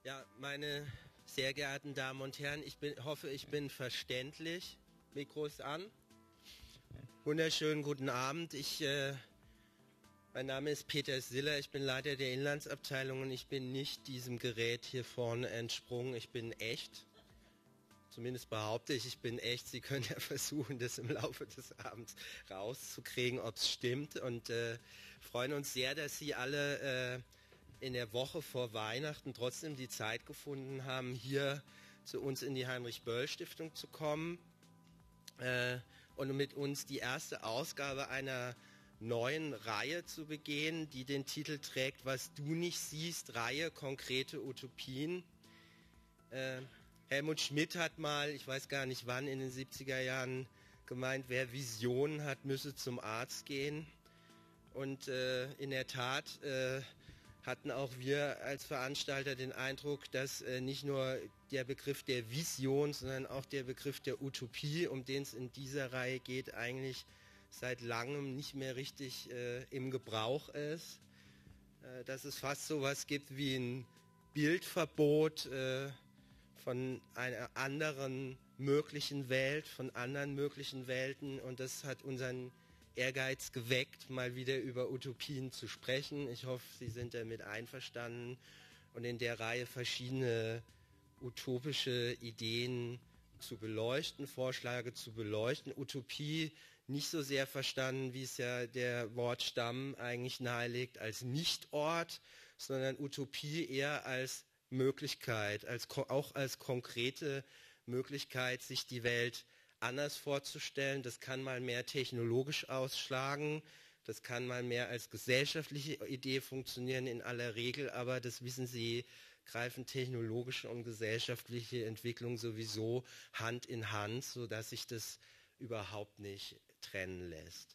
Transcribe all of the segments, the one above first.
Ja, meine sehr geehrten Damen und Herren, hoffe, ich bin verständlich. Mikro ist an. Wunderschönen guten Abend. Mein Name ist Peter Siller, ich bin Leiter der Inlandsabteilung und ich bin nicht diesem Gerät hier vorne entsprungen. Ich bin echt. Zumindest behaupte ich bin echt. Sie können ja versuchen, das im Laufe des Abends rauszukriegen, ob es stimmt. Und freuen uns sehr, dass Sie alle in der Woche vor Weihnachten trotzdem die Zeit gefunden haben, hier zu uns in die Heinrich-Böll-Stiftung zu kommen und mit uns die erste Ausgabe einer neuen Reihe zu begehen, die den Titel trägt, Was du nicht siehst, Reihe konkrete Utopien. Helmut Schmidt hat mal, ich weiß gar nicht wann, in den 70er Jahren gemeint, wer Visionen hat, müsse zum Arzt gehen. Und in der Tat hatten auch wir als Veranstalter den Eindruck, dass nicht nur der Begriff der Vision, sondern auch der Begriff der Utopie, um den es in dieser Reihe geht, eigentlich seit langem nicht mehr richtig im Gebrauch ist. Dass es fast sowas gibt wie ein Bildverbot von einer anderen möglichen Welt, von anderen möglichen Welten, und das hat unseren Ehrgeiz geweckt, mal wieder über Utopien zu sprechen. Ich hoffe, Sie sind damit einverstanden und in der Reihe verschiedene utopische Ideen zu beleuchten, Vorschläge zu beleuchten. Utopie nicht so sehr verstanden, wie es ja der Wortstamm eigentlich nahelegt, als Nichtort, sondern Utopie eher als Möglichkeit, auch als konkrete Möglichkeit, sich die Welt anders vorzustellen. Das kann mal mehr technologisch ausschlagen, das kann mal mehr als gesellschaftliche Idee funktionieren in aller Regel, aber das wissen Sie, greifen technologische und gesellschaftliche Entwicklung sowieso Hand in Hand, sodass sich das überhaupt nicht trennen lässt.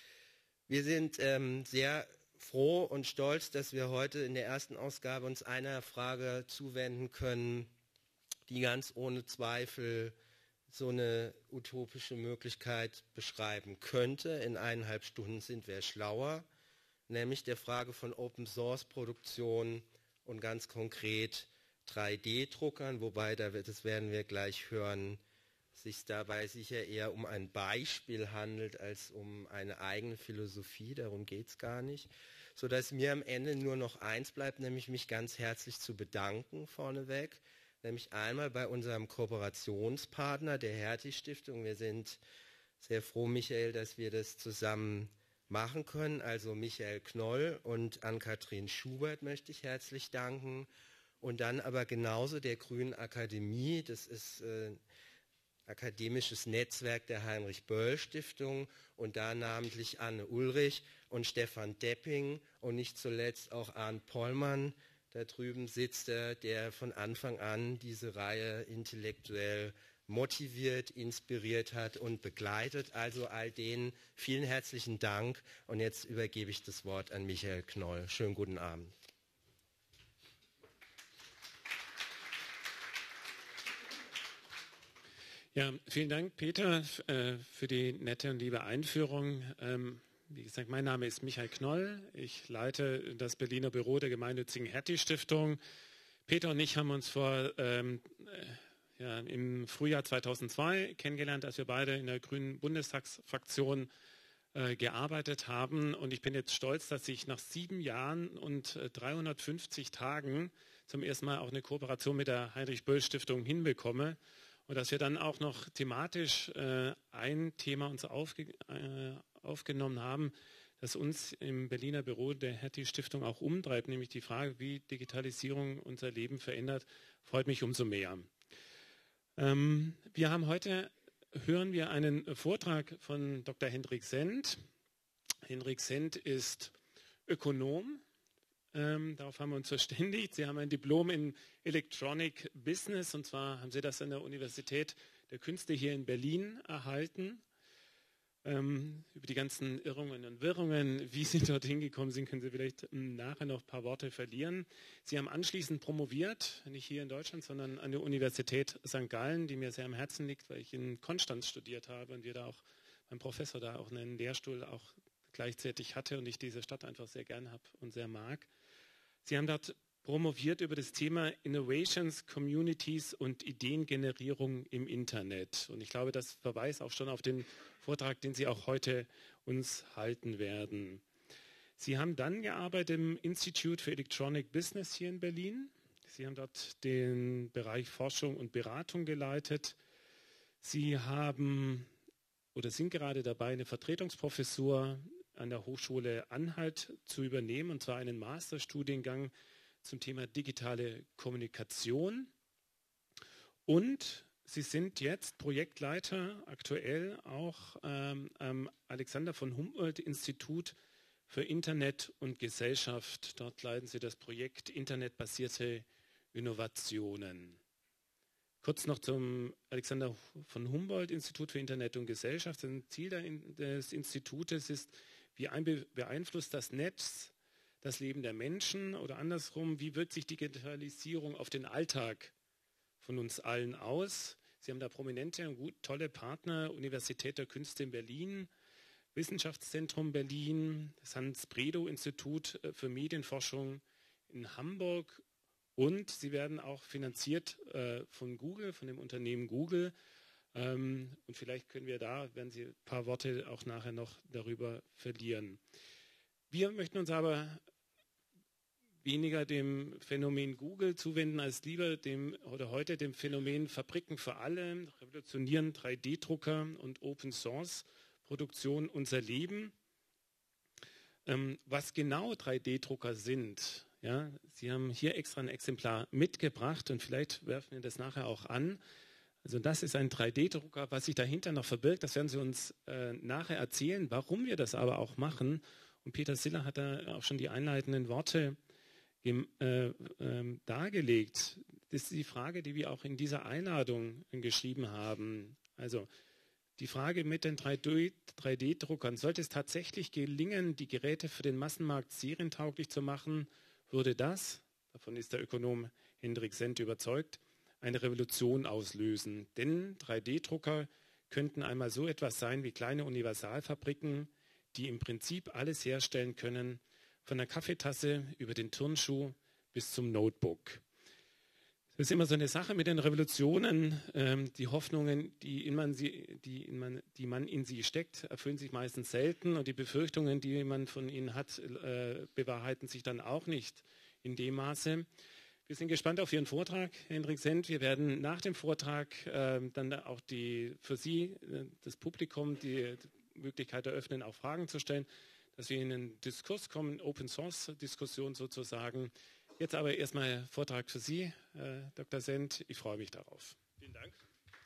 Wir sind sehr froh und stolz, dass wir heute in der ersten Ausgabe uns einer Frage zuwenden können, die ganz ohne Zweifel so eine utopische Möglichkeit beschreiben könnte. In 1,5 Stunden sind wir schlauer, nämlich der Frage von Open-Source-Produktion und ganz konkret 3D-Druckern, wobei, das werden wir gleich hören, sich dabei sicher eher um ein Beispiel handelt als um eine eigene Philosophie, darum geht es gar nicht, sodass mir am Ende nur noch eins bleibt, nämlich mich ganz herzlich zu bedanken vorneweg, nämlich einmal bei unserem Kooperationspartner, der Hertie-Stiftung. Wir sind sehr froh, Michael, dass wir das zusammen machen können. Also Michael Knoll und Ann-Kathrin Schubert möchte ich herzlich danken. Und dann aber genauso der Grünen Akademie, das ist akademisches Netzwerk der Heinrich-Böll-Stiftung und da namentlich Anne Ulrich und Stefan Depping und nicht zuletzt auch Arndt Pollmann. Da drüben sitzt er, der von Anfang an diese Reihe intellektuell motiviert, inspiriert hat und begleitet. Also all denen vielen herzlichen Dank. Und jetzt übergebe ich das Wort an Michael Knoll. Schönen guten Abend. Ja, vielen Dank, Peter, für die nette und liebe Einführung. Wie gesagt, mein Name ist Michael Knoll. Ich leite das Berliner Büro der gemeinnützigen Hertie-Stiftung. Peter und ich haben uns im Frühjahr 2002 kennengelernt, als wir beide in der Grünen Bundestagsfraktion gearbeitet haben. Und ich bin jetzt stolz, dass ich nach 7 Jahren und 350 Tagen zum ersten Mal auch eine Kooperation mit der Heinrich-Böll-Stiftung hinbekomme. Und dass wir dann auch noch thematisch ein Thema uns aufgenommen haben, das uns im Berliner Büro der Hertie-Stiftung auch umtreibt, nämlich die Frage, wie Digitalisierung unser Leben verändert, freut mich umso mehr. Hören wir einen Vortrag von Dr. Hendrik Sendt. Hendrik Sendt ist Ökonom. Darauf haben wir uns verständigt. Sie haben ein Diplom in Electronic Business, und zwar haben Sie das an der Universität der Künste hier in Berlin erhalten. Über die ganzen Irrungen und Wirrungen, wie Sie dorthin gekommen sind, können Sie vielleicht nachher noch ein paar Worte verlieren. Sie haben anschließend promoviert, nicht hier in Deutschland, sondern an der Universität St. Gallen, die mir sehr am Herzen liegt, weil ich in Konstanz studiert habe und wir da auch, mein Professor da auch einen Lehrstuhl auch gleichzeitig hatte und ich diese Stadt einfach sehr gern habe und sehr mag. Sie haben dort promoviert über das Thema Innovations, Communities und Ideengenerierung im Internet. Und ich glaube, das verweist auch schon auf den Vortrag, den Sie auch heute uns halten werden. Sie haben dann gearbeitet im Institute for Electronic Business hier in Berlin. Sie haben dort den Bereich Forschung und Beratung geleitet. Sie haben oder sind gerade dabei, eine Vertretungsprofessur an der Hochschule Anhalt zu übernehmen, und zwar einen Masterstudiengang zum Thema digitale Kommunikation. Und Sie sind jetzt Projektleiter aktuell auch am Alexander von Humboldt Institut für Internet und Gesellschaft. Dort leiten Sie das Projekt Internetbasierte Innovationen. Kurz noch zum Alexander von Humboldt Institut für Internet und Gesellschaft. Ein Ziel des Institutes ist, wie beeinflusst das Netz das Leben der Menschen, oder andersrum, wie wirkt sich Digitalisierung auf den Alltag von uns allen aus? Sie haben da prominente und tolle Partner, Universität der Künste in Berlin, Wissenschaftszentrum Berlin, das Hans-Bredow-Institut für Medienforschung in Hamburg, und Sie werden auch finanziert von Google, von dem Unternehmen Google. Und vielleicht werden Sie ein paar Worte auch nachher noch darüber verlieren. Wir möchten uns aber weniger dem Phänomen Google zuwenden, als lieber heute dem Phänomen Fabriken für alle, revolutionieren 3D-Drucker und Open-Source-Produktion unser Leben. Was genau 3D-Drucker sind, ja, Sie haben hier extra ein Exemplar mitgebracht und vielleicht werfen wir das nachher auch an. Also das ist ein 3D-Drucker, was sich dahinter noch verbirgt, das werden Sie uns nachher erzählen, warum wir das aber auch machen. Und Peter Siller hat da auch schon die einleitenden Worte dargelegt. Das ist die Frage, die wir auch in dieser Einladung geschrieben haben. Also die Frage mit den 3D-Druckern. Sollte es tatsächlich gelingen, die Geräte für den Massenmarkt serientauglich zu machen, würde das, davon ist der Ökonom Hendrik Sendt überzeugt, eine Revolution auslösen. Denn 3D-Drucker könnten einmal so etwas sein wie kleine Universalfabriken, die im Prinzip alles herstellen können, von der Kaffeetasse über den Turnschuh bis zum Notebook. Das ist immer so eine Sache mit den Revolutionen. Die Hoffnungen, die man in sie steckt, erfüllen sich meistens selten, und die Befürchtungen, die man von ihnen hat, bewahrheiten sich dann auch nicht in dem Maße. Wir sind gespannt auf Ihren Vortrag, Hendrik Sendt. Wir werden nach dem Vortrag dann auch für Sie, das Publikum, die Möglichkeit eröffnen, auch Fragen zu stellen, dass wir in einen Diskurs kommen, Open-Source-Diskussion sozusagen. Jetzt aber erstmal Vortrag für Sie, Dr. Sendt. Ich freue mich darauf. Vielen Dank.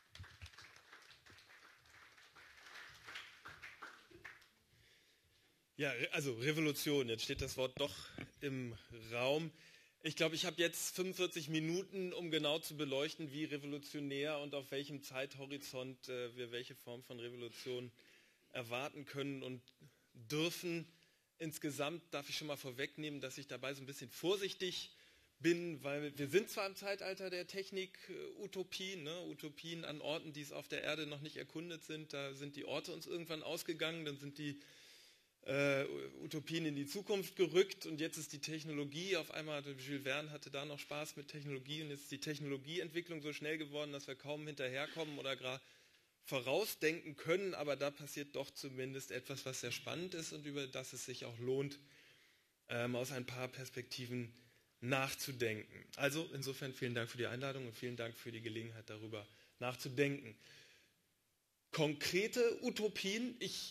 Ja, also Revolution, jetzt steht das Wort doch im Raum. Ich glaube, ich habe jetzt 45 Minuten, um genau zu beleuchten, wie revolutionär und auf welchem Zeithorizont wir welche Form von Revolution erwarten können und dürfen. Insgesamt darf ich schon mal vorwegnehmen, dass ich dabei so ein bisschen vorsichtig bin, weil wir sind zwar im Zeitalter der Technik-Utopien, Utopien an Orten, die es auf der Erde noch nicht erkundet sind. Da sind die Orte uns irgendwann ausgegangen, dann sind die Utopien in die Zukunft gerückt, und jetzt ist die Technologie auf einmal, Jules Verne hatte da noch Spaß mit Technologie, und jetzt ist die Technologieentwicklung so schnell geworden, dass wir kaum hinterherkommen oder gerade vorausdenken können, aber da passiert doch zumindest etwas, was sehr spannend ist und über das es sich auch lohnt, aus ein paar Perspektiven nachzudenken. Also insofern vielen Dank für die Einladung und vielen Dank für die Gelegenheit, darüber nachzudenken. Konkrete Utopien, ich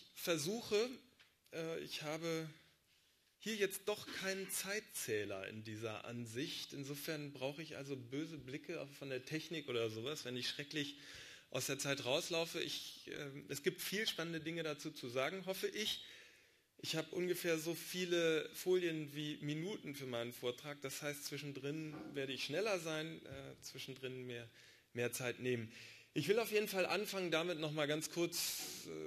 habe hier jetzt doch keinen Zeitzähler in dieser Ansicht. Insofern brauche ich also böse Blicke von der Technik oder sowas, wenn ich schrecklich aus der Zeit rauslaufe. Es gibt viel spannende Dinge dazu zu sagen, hoffe ich. Ich habe ungefähr so viele Folien wie Minuten für meinen Vortrag. Das heißt, zwischendrin werde ich schneller sein, zwischendrin mehr Zeit nehmen. Ich will auf jeden Fall anfangen damit nochmal ganz kurz,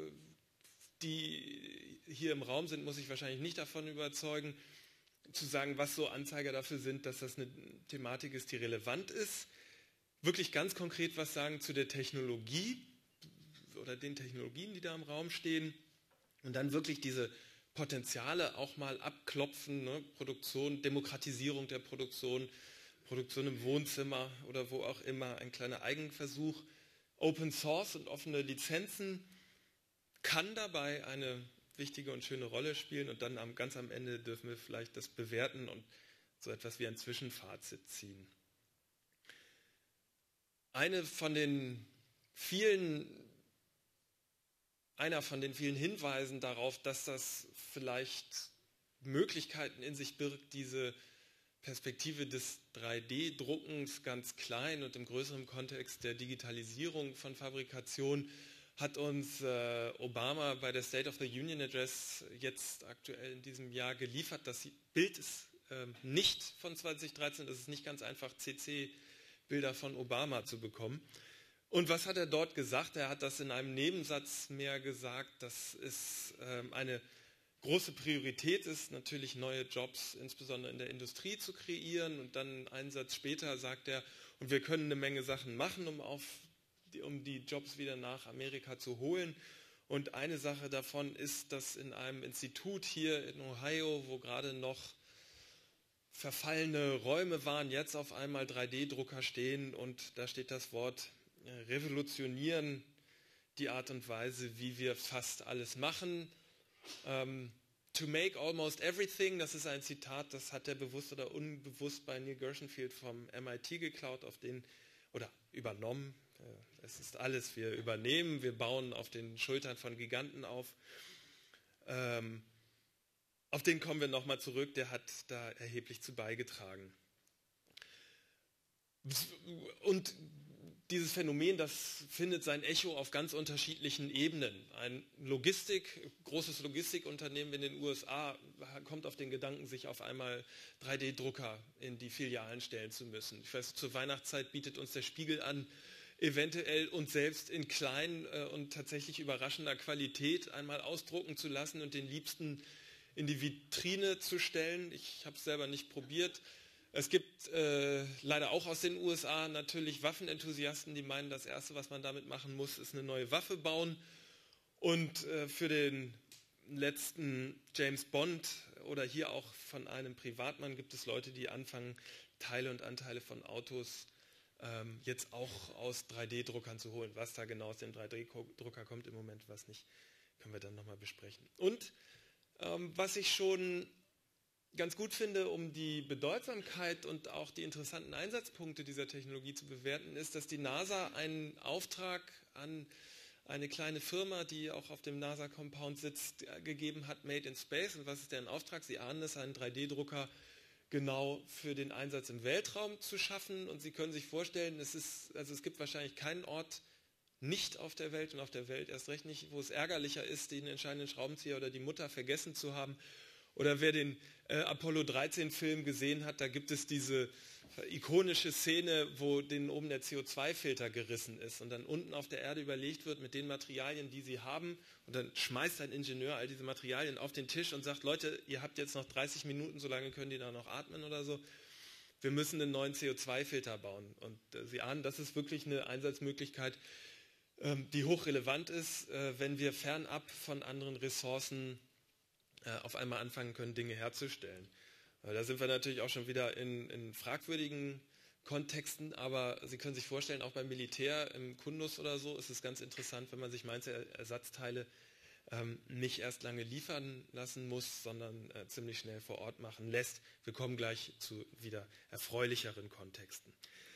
die hier im Raum sind, muss ich wahrscheinlich nicht davon überzeugen, zu sagen, was so Anzeiger dafür sind, dass das eine Thematik ist, die relevant ist. Wirklich ganz konkret was sagen zu der Technologie oder den Technologien, die da im Raum stehen. Und dann wirklich diese Potenziale auch mal abklopfen, ne? Produktion, Demokratisierung der Produktion, Produktion im Wohnzimmer oder wo auch immer, ein kleiner Eigenversuch. Open Source und offene Lizenzen kann dabei eine wichtige und schöne Rolle spielen und dann ganz am Ende dürfen wir vielleicht das bewerten und so etwas wie ein Zwischenfazit ziehen. Einer von den vielen Hinweisen darauf, dass das vielleicht Möglichkeiten in sich birgt, diese Perspektive des 3D-Druckens ganz klein und im größeren Kontext der Digitalisierung von Fabrikation, hat uns Obama bei der State of the Union Address jetzt aktuell in diesem Jahr geliefert. Das Bild ist nicht von 2013, es ist nicht ganz einfach, CC-Bilder von Obama zu bekommen. Und was hat er dort gesagt? Er hat das in einem Nebensatz mehr gesagt, dass es eine große Priorität ist, natürlich neue Jobs, insbesondere in der Industrie, zu kreieren. Und dann einen Satz später sagt er, und wir können eine Menge Sachen machen, um die Jobs wieder nach Amerika zu holen. Und eine Sache davon ist, dass in einem Institut hier in Ohio, wo gerade noch verfallene Räume waren, jetzt auf einmal 3D-Drucker stehen und da steht das Wort revolutionieren, die Art und Weise, wie wir fast alles machen. To make almost everything, das ist ein Zitat, das hat er bewusst oder unbewusst bei Neil Gershenfield vom MIT geklaut, oder übernommen. Es ist alles, wir übernehmen, wir bauen auf den Schultern von Giganten auf. Auf den kommen wir nochmal zurück, der hat da erheblich zu beigetragen. Und dieses Phänomen, das findet sein Echo auf ganz unterschiedlichen Ebenen. Ein großes Logistikunternehmen in den USA kommt auf den Gedanken, sich auf einmal 3D-Drucker in die Filialen stellen zu müssen. Ich weiß, zur Weihnachtszeit bietet uns der Spiegel an, eventuell uns selbst in klein und tatsächlich überraschender Qualität einmal ausdrucken zu lassen und den Liebsten in die Vitrine zu stellen. Ich habe es selber nicht probiert. Es gibt leider auch aus den USA natürlich Waffenenthusiasten, die meinen, das Erste, was man damit machen muss, ist eine neue Waffe bauen. Und für den letzten James Bond oder hier auch von einem Privatmann gibt es Leute, die anfangen, Teile und Anteile von Autos jetzt auch aus 3D-Druckern zu holen. Was da genau aus dem 3D-Drucker kommt im Moment, was nicht, können wir dann nochmal besprechen. Und was ich schon ganz gut finde, um die Bedeutsamkeit und auch die interessanten Einsatzpunkte dieser Technologie zu bewerten, ist, dass die NASA einen Auftrag an eine kleine Firma, die auch auf dem NASA-Compound sitzt, gegeben hat, Made in Space. Und was ist deren Auftrag? Sie ahnen es, einen 3D-Drucker genau für den Einsatz im Weltraum zu schaffen. Und Sie können sich vorstellen, es gibt wahrscheinlich keinen Ort nicht auf der Welt und auf der Welt erst recht nicht, wo es ärgerlicher ist, den entscheidenden Schraubenzieher oder die Mutter vergessen zu haben. Oder wer den Apollo 13 Film gesehen hat, da gibt es diese ikonische Szene, wo denen oben der CO2-Filter gerissen ist und dann unten auf der Erde überlegt wird mit den Materialien, die sie haben, und dann schmeißt ein Ingenieur all diese Materialien auf den Tisch und sagt, Leute, ihr habt jetzt noch 30 Minuten, so lange können die da noch atmen oder so. Wir müssen einen neuen CO2-Filter bauen. Und Sie ahnen, das ist wirklich eine Einsatzmöglichkeit, die hochrelevant ist, wenn wir fernab von anderen Ressourcen auf einmal anfangen können, Dinge herzustellen. Da sind wir natürlich auch schon wieder in fragwürdigen Kontexten, aber Sie können sich vorstellen, auch beim Militär, im Kundus oder so, ist es ganz interessant, wenn man sich manche Ersatzteile nicht erst lange liefern lassen muss, sondern ziemlich schnell vor Ort machen lässt. Wir kommen gleich zu wieder erfreulicheren Kontexten.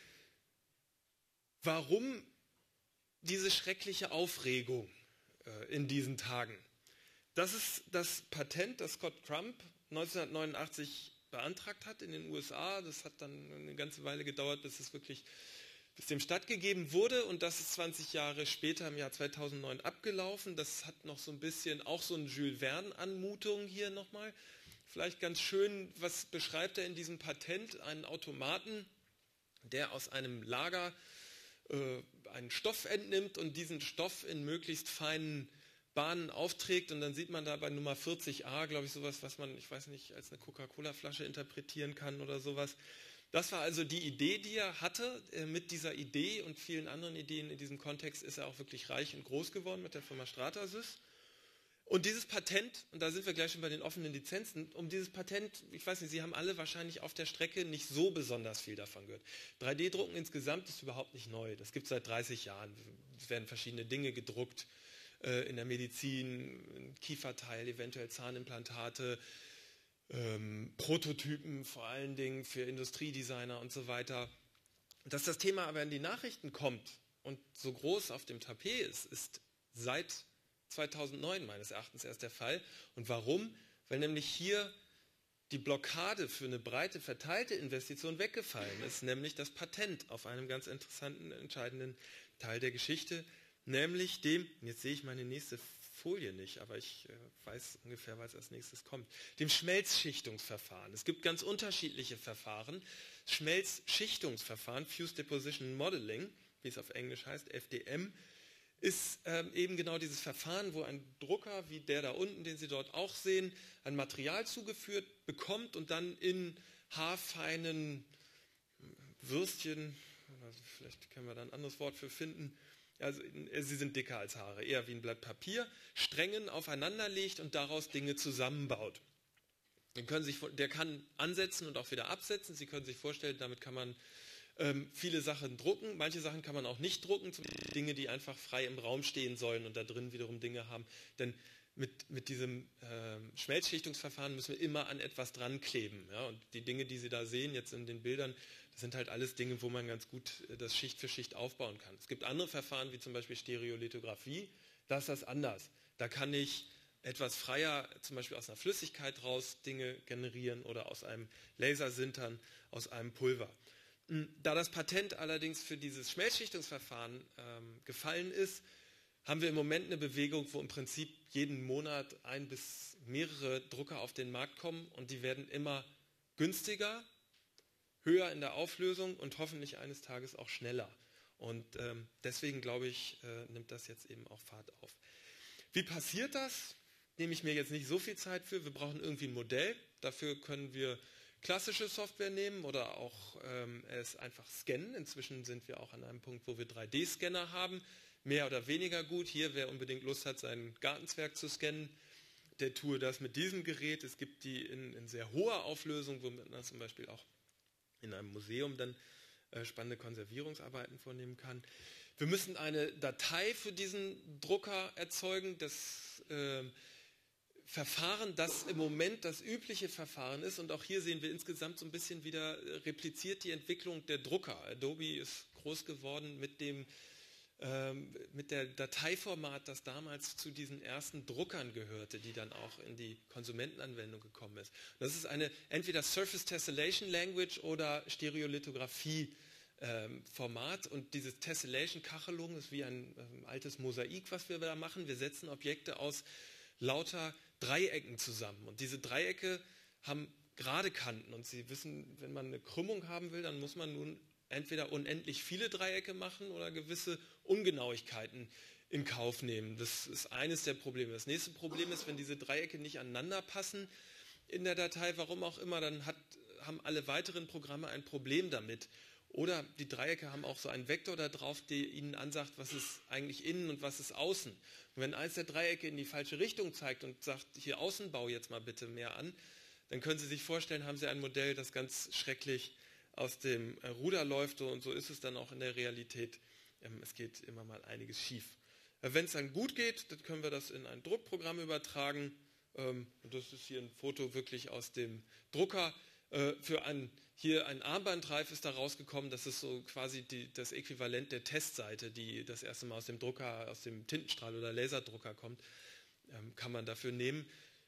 Warum diese schreckliche Aufregung in diesen Tagen? Das ist das Patent, das Scott Crump 1989 beantragt hat in den USA. Das hat dann eine ganze Weile gedauert, bis dem stattgegeben wurde. Und das ist 20 Jahre später, im Jahr 2009, abgelaufen. Das hat noch so ein bisschen, auch so eine Jules Verne-Anmutung hier nochmal. Vielleicht ganz schön, was beschreibt er in diesem Patent? Einen Automaten, der aus einem Lager einen Stoff entnimmt und diesen Stoff in möglichst feinen Bahnen aufträgt, und dann sieht man da bei Nummer 40a, glaube ich, sowas, was man, ich weiß nicht, als eine Coca-Cola-Flasche interpretieren kann oder sowas. Das war also die Idee, die er hatte. Mit dieser Idee und vielen anderen Ideen in diesem Kontext ist er auch wirklich reich und groß geworden mit der Firma Stratasys. Und dieses Patent, und da sind wir gleich schon bei den offenen Lizenzen, um dieses Patent, ich weiß nicht, Sie haben alle wahrscheinlich auf der Strecke nicht so besonders viel davon gehört. 3D-Drucken insgesamt ist überhaupt nicht neu. Das gibt es seit 30 Jahren. Es werden verschiedene Dinge gedruckt, in der Medizin, ein Kieferteil, eventuell Zahnimplantate, Prototypen vor allen Dingen für Industriedesigner und so weiter. Dass das Thema aber in die Nachrichten kommt und so groß auf dem Tapet ist seit 2009 meines Erachtens erst der Fall. Und warum? Weil nämlich hier die Blockade für eine breite, verteilte Investition weggefallen ist, nämlich das Patent auf einem ganz interessanten, entscheidenden Teil der Geschichte, nämlich dem, jetzt sehe ich meine nächste Folie nicht, aber ich weiß ungefähr, was als nächstes kommt, dem Schmelzschichtungsverfahren. Es gibt ganz unterschiedliche Verfahren. Schmelzschichtungsverfahren, Fused Deposition Modeling, wie es auf Englisch heißt, FDM, ist eben genau dieses Verfahren, wo ein Drucker, wie der da unten, den Sie dort auch sehen, ein Material zugeführt bekommt und dann in haarfeinen Würstchen, vielleicht können wir da ein anderes Wort für finden, also sie sind dicker als Haare, eher wie ein Blatt Papier, Strängen aufeinander legt und daraus Dinge zusammenbaut. Der kann ansetzen und auch wieder absetzen. Sie können sich vorstellen, damit kann man viele Sachen drucken. Manche Sachen kann man auch nicht drucken, zum Beispiel Dinge, die einfach frei im Raum stehen sollen und da drin wiederum Dinge haben. Denn mit diesem Schmelzschichtungsverfahren müssen wir immer an etwas dran kleben. Ja? Und die Dinge, die Sie da sehen, jetzt in den Bildern, das sind halt alles Dinge, wo man ganz gut das Schicht für Schicht aufbauen kann. Es gibt andere Verfahren, wie zum Beispiel Stereolithografie, da ist das anders. Da kann ich etwas freier, zum Beispiel aus einer Flüssigkeit raus Dinge generieren oder aus einem Lasersintern, aus einem Pulver. Da das Patent allerdings für dieses Schmelzschichtungsverfahren gefallen ist, haben wir im Moment eine Bewegung, wo im Prinzip jeden Monat 1 bis mehrere Drucker auf den Markt kommen und die werden immer günstiger, höher in der Auflösung und hoffentlich eines Tages auch schneller. Und deswegen glaube ich, nimmt das jetzt eben auch Fahrt auf. Wie passiert das? Nehme ich mir jetzt nicht so viel Zeit für. Wir brauchen irgendwie ein Modell. Dafür können wir klassische Software nehmen oder auch es einfach scannen. Inzwischen sind wir auch an einem Punkt, wo wir 3D-Scanner haben. Mehr oder weniger gut. Hier, wer unbedingt Lust hat, sein Gartenzwerg zu scannen, der tue das mit diesem Gerät. Es gibt die in sehr hoher Auflösung, womit man zum Beispiel auch in einem Museum dann spannende Konservierungsarbeiten vornehmen kann. Wir müssen eine Datei für diesen Drucker erzeugen. Das Verfahren, das im Moment das übliche Verfahren ist, und auch hier sehen wir insgesamt so ein bisschen wieder repliziert die Entwicklung der Drucker. Adobe ist groß geworden mit der Dateiformat, das damals zu diesen ersten Druckern gehörte, die dann auch in die Konsumentenanwendung gekommen ist. Das ist eine entweder Surface Tessellation Language oder Stereolithografie Format, und dieses Tessellation-Kachelung ist wie ein altes Mosaik, was wir da machen. Wir setzen Objekte aus lauter Dreiecken zusammen, und diese Dreiecke haben gerade Kanten, und Sie wissen, wenn man eine Krümmung haben will, dann muss man nun entweder unendlich viele Dreiecke machen oder gewisse Ungenauigkeiten in Kauf nehmen. Das ist eines der Probleme. Das nächste Problem ist, wenn diese Dreiecke nicht aneinander passen in der Datei, warum auch immer, dann haben alle weiteren Programme ein Problem damit. Oder die Dreiecke haben auch so einen Vektor da drauf, der ihnen ansagt, was ist eigentlich innen und was ist außen. Und wenn eins der Dreiecke in die falsche Richtung zeigt und sagt, hier außen bau jetzt mal bitte mehr an, dann können Sie sich vorstellen, haben Sie ein Modell, das ganz schrecklich aus dem Ruder läuft, und so ist es dann auch in der Realität. Es geht immer mal einiges schief. Wenn es dann gut geht, dann können wir das in ein Druckprogramm übertragen. Und das ist hier ein Foto wirklich aus dem Drucker. Hier ein Armbandreif ist da rausgekommen. Das ist so quasi das Äquivalent der Testseite, die das erste Mal aus dem Drucker, aus dem Tintenstrahl- oder Laserdrucker kommt. Kann man dafür nehmen.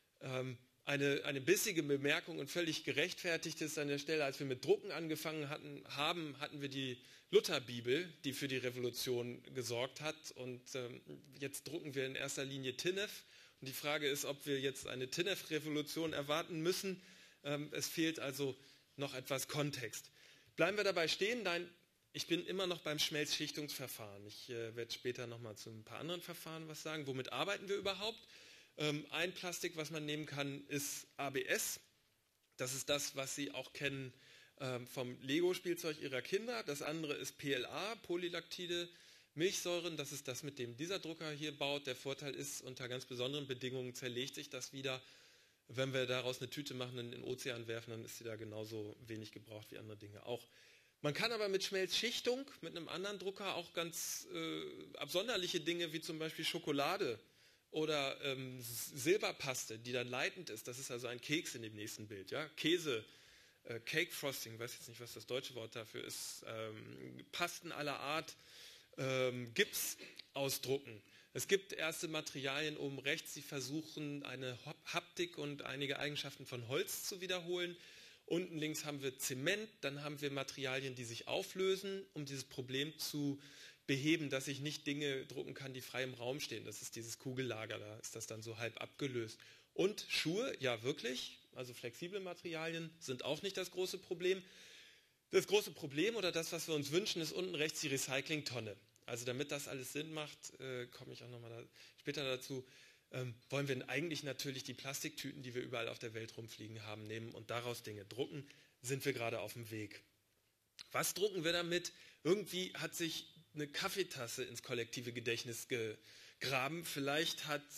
Eine bissige Bemerkung und völlig gerechtfertigt ist an der Stelle, als wir mit Drucken angefangen hatten wir die Lutherbibel, die für die Revolution gesorgt hat, und jetzt drucken wir in erster Linie TINF, und die Frage ist, ob wir jetzt eine TINF-Revolution erwarten müssen. Es fehlt also noch etwas Kontext. Bleiben wir dabei stehen? Nein, ich bin immer noch beim Schmelzschichtungsverfahren. Ich werde später nochmal zu ein paar anderen Verfahren was sagen. Womit arbeiten wir überhaupt? Ein Plastik, was man nehmen kann, ist ABS. Das ist das, was Sie auch kennen vom Lego-Spielzeug Ihrer Kinder. Das andere ist PLA, Polylactide Milchsäuren. Das ist das, mit dem dieser Drucker hier baut. Der Vorteil ist, unter ganz besonderen Bedingungen zerlegt sich das wieder. Wenn wir daraus eine Tüte machen und in den Ozean werfen, dann ist sie da genauso wenig gebraucht wie andere Dinge auch. Man kann aber mit Schmelzschichtung, mit einem anderen Drucker auch ganz absonderliche Dinge wie zum Beispiel Schokolade oder Silberpaste, die dann leitend ist. Das ist also ein Keks in dem nächsten Bild. Ja? Käse, Cake Frosting, ich weiß jetzt nicht, was das deutsche Wort dafür ist, Pasten aller Art, Gips ausdrucken. Es gibt erste Materialien oben rechts, die versuchen, eine Haptik und einige Eigenschaften von Holz zu wiederholen. Unten links haben wir Zement, dann haben wir Materialien, die sich auflösen, um dieses Problem zu beheben, dass ich nicht Dinge drucken kann, die frei im Raum stehen. Das ist dieses Kugellager, da ist das dann so halb abgelöst. Und Schuhe, ja wirklich, also flexible Materialien sind auch nicht das große Problem. Das große Problem oder das, was wir uns wünschen, ist unten rechts die Recyclingtonne. Also damit das alles Sinn macht, komme ich auch nochmal später dazu, wollen wir eigentlich natürlich die Plastiktüten, die wir überall auf der Welt rumfliegen haben, nehmen und daraus Dinge drucken, sind wir gerade auf dem Weg. Was drucken wir damit? Irgendwie hat sich eine Kaffeetasse ins kollektive Gedächtnis gegraben. Vielleicht hat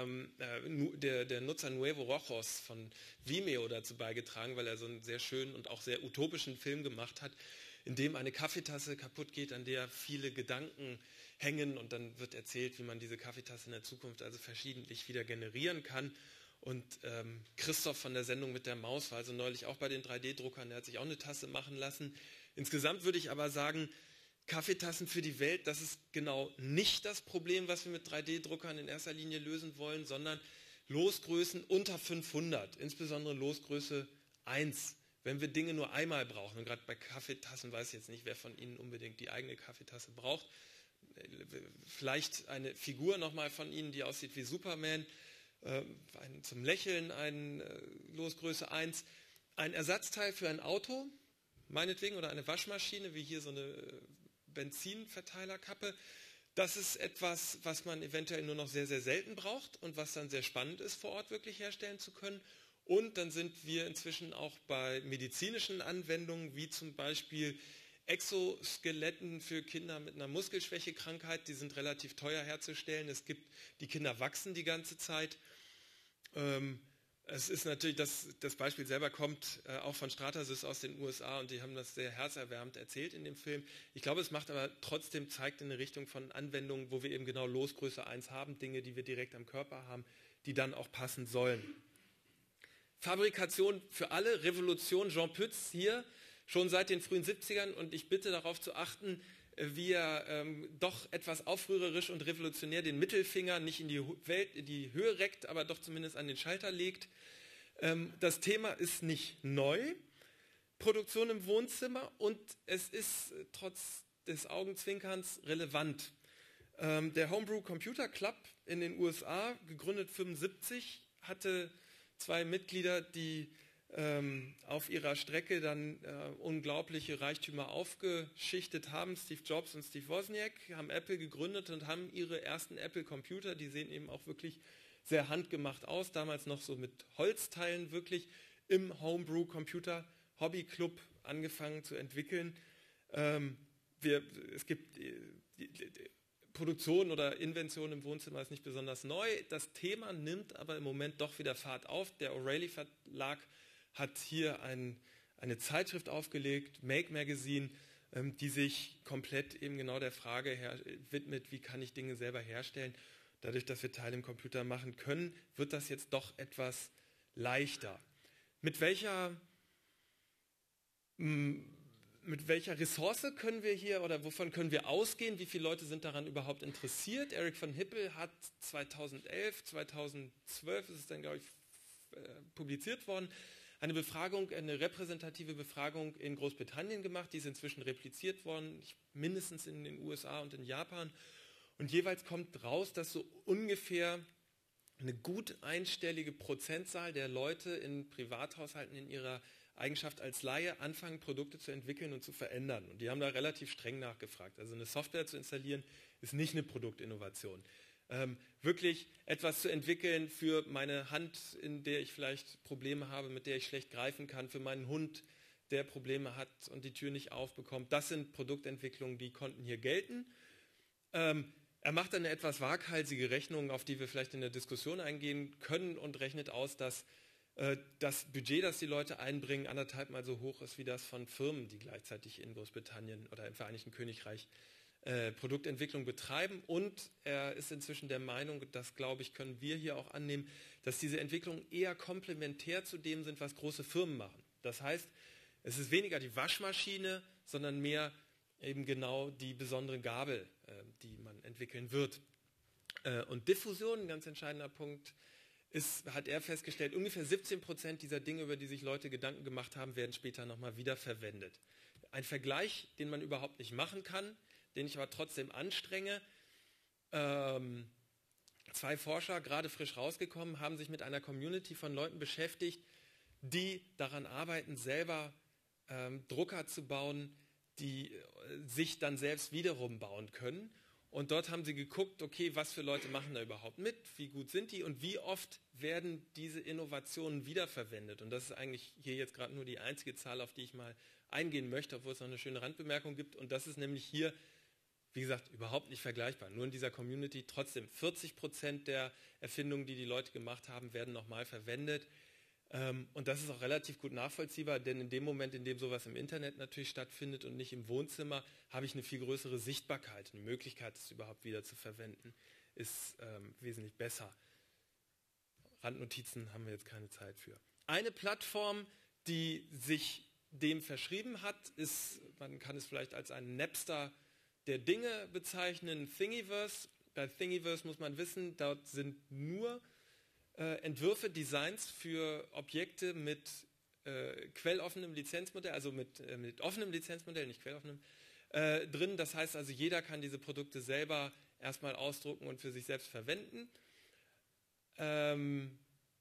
der Nutzer Nuevo Rojos von Vimeo dazu beigetragen, weil er so einen sehr schönen und auch sehr utopischen Film gemacht hat, in dem eine Kaffeetasse kaputt geht, an der viele Gedanken hängen und dann wird erzählt, wie man diese Kaffeetasse in der Zukunft also verschiedentlich wieder generieren kann. Und Christoph von der Sendung mit der Maus war also neulich auch bei den 3D-Druckern, der hat sich auch eine Tasse machen lassen. Insgesamt würde ich aber sagen, Kaffeetassen für die Welt, das ist genau nicht das Problem, was wir mit 3D-Druckern in erster Linie lösen wollen, sondern Losgrößen unter 500, insbesondere Losgröße 1. Wenn wir Dinge nur einmal brauchen, und gerade bei Kaffeetassen weiß ich jetzt nicht, wer von Ihnen unbedingt die eigene Kaffeetasse braucht, vielleicht eine Figur nochmal von Ihnen, die aussieht wie Superman, zum Lächeln, eine Losgröße 1, ein Ersatzteil für ein Auto, meinetwegen, oder eine Waschmaschine, wie hier so eine Benzinverteilerkappe. Das ist etwas, was man eventuell nur noch sehr, sehr selten braucht und was dann sehr spannend ist, vor Ort wirklich herstellen zu können. Und dann sind wir inzwischen auch bei medizinischen Anwendungen, wie zum Beispiel Exoskeletten für Kinder mit einer Muskelschwächekrankheit. Die sind relativ teuer herzustellen. Die Kinder wachsen die ganze Zeit. Es ist natürlich, das Beispiel selber kommt auch von Stratasys aus den USA und die haben das sehr herzerwärmend erzählt in dem Film. Ich glaube, es macht aber trotzdem, zeigt in eine Richtung von Anwendungen, wo wir eben genau Losgröße 1 haben, Dinge, die wir direkt am Körper haben, die dann auch passen sollen. Fabrikation für alle, Revolution, Jean Pütz hier, schon seit den frühen 70ern und ich bitte darauf zu achten, wie er doch etwas aufrührerisch und revolutionär den Mittelfinger nicht in die Höhe reckt, aber doch zumindest an den Schalter legt. Das Thema ist nicht neu, Produktion im Wohnzimmer, und es ist trotz des Augenzwinkerns relevant. Der Homebrew Computer Club in den USA, gegründet 1975, hatte 2 Mitglieder, die auf ihrer Strecke dann unglaubliche Reichtümer aufgeschichtet haben. Steve Jobs und Steve Wozniak haben Apple gegründet und haben ihre ersten Apple-Computer, die sehen eben auch wirklich sehr handgemacht aus, damals noch so mit Holzteilen wirklich, im Homebrew Computer Hobby Club angefangen zu entwickeln. Es gibt Produktion oder Invention im Wohnzimmer ist nicht besonders neu. Das Thema nimmt aber im Moment doch wieder Fahrt auf. Der O'Reilly Verlag hat hier eine Zeitschrift aufgelegt, Make Magazine, die sich komplett eben genau der Frage widmet, wie kann ich Dinge selber herstellen. Dadurch, dass wir Teile im Computer machen können, wird das jetzt doch etwas leichter. Mit welcher Ressource können wir hier oder wovon können wir ausgehen? Wie viele Leute sind daran überhaupt interessiert? Eric van Hippel hat 2011, 2012 ist es dann, glaube ich, publiziert worden, eine repräsentative Befragung in Großbritannien gemacht. Die ist inzwischen repliziert worden, mindestens in den USA und in Japan. Und jeweils kommt raus, dass so ungefähr eine gut einstellige Prozentzahl der Leute in Privathaushalten in ihrer Eigenschaft als Laie anfangen, Produkte zu entwickeln und zu verändern. Und die haben da relativ streng nachgefragt. Also eine Software zu installieren, ist nicht eine Produktinnovation. Wirklich etwas zu entwickeln für meine Hand, in der ich vielleicht Probleme habe, mit der ich schlecht greifen kann, für meinen Hund, der Probleme hat und die Tür nicht aufbekommt. Das sind Produktentwicklungen, die konnten hier gelten. Er macht dann eine etwas waghalsige Rechnung, auf die wir vielleicht in der Diskussion eingehen können, und rechnet aus, dass das Budget, das die Leute einbringen, 1,5 Mal so hoch ist wie das von Firmen, die gleichzeitig in Großbritannien oder im Vereinigten Königreich Produktentwicklung betreiben. Und er ist inzwischen der Meinung, das glaube ich, können wir hier auch annehmen, dass diese Entwicklungen eher komplementär zu dem sind, was große Firmen machen. Das heißt, es ist weniger die Waschmaschine, sondern mehr eben genau die besondere Gabel, die man entwickeln wird. Und Diffusion, ein ganz entscheidender Punkt, hat er festgestellt, ungefähr 17% dieser Dinge, über die sich Leute Gedanken gemacht haben, werden später nochmal wiederverwendet. Ein Vergleich, den man überhaupt nicht machen kann, den ich aber trotzdem anstrenge. 2 Forscher, gerade frisch rausgekommen, haben sich mit einer Community von Leuten beschäftigt, die daran arbeiten, selber Drucker zu bauen, die sich dann selbst wiederum bauen können. Und dort haben sie geguckt, okay, was für Leute machen da überhaupt mit, wie gut sind die und wie oft werden diese Innovationen wiederverwendet. Und das ist eigentlich hier jetzt gerade nur die einzige Zahl, auf die ich mal eingehen möchte, obwohl es noch eine schöne Randbemerkung gibt. Und das ist nämlich hier, wie gesagt, überhaupt nicht vergleichbar. Nur in dieser Community trotzdem 40% der Erfindungen, die die Leute gemacht haben, werden nochmal verwendet. Und das ist auch relativ gut nachvollziehbar, denn in dem Moment, in dem sowas im Internet natürlich stattfindet und nicht im Wohnzimmer, habe ich eine viel größere Sichtbarkeit. Die Möglichkeit, es überhaupt wieder zu verwenden, ist wesentlich besser. Randnotizen haben wir jetzt keine Zeit für. Eine Plattform, die sich dem verschrieben hat, ist, man kann es vielleicht als einen Napster der Dinge bezeichnen, Thingiverse. Bei Thingiverse muss man wissen, dort sind nur Entwürfe, Designs für Objekte mit quelloffenem Lizenzmodell, also mit offenem Lizenzmodell, nicht quelloffenem, drin. Das heißt also, jeder kann diese Produkte selber erstmal ausdrucken und für sich selbst verwenden. Man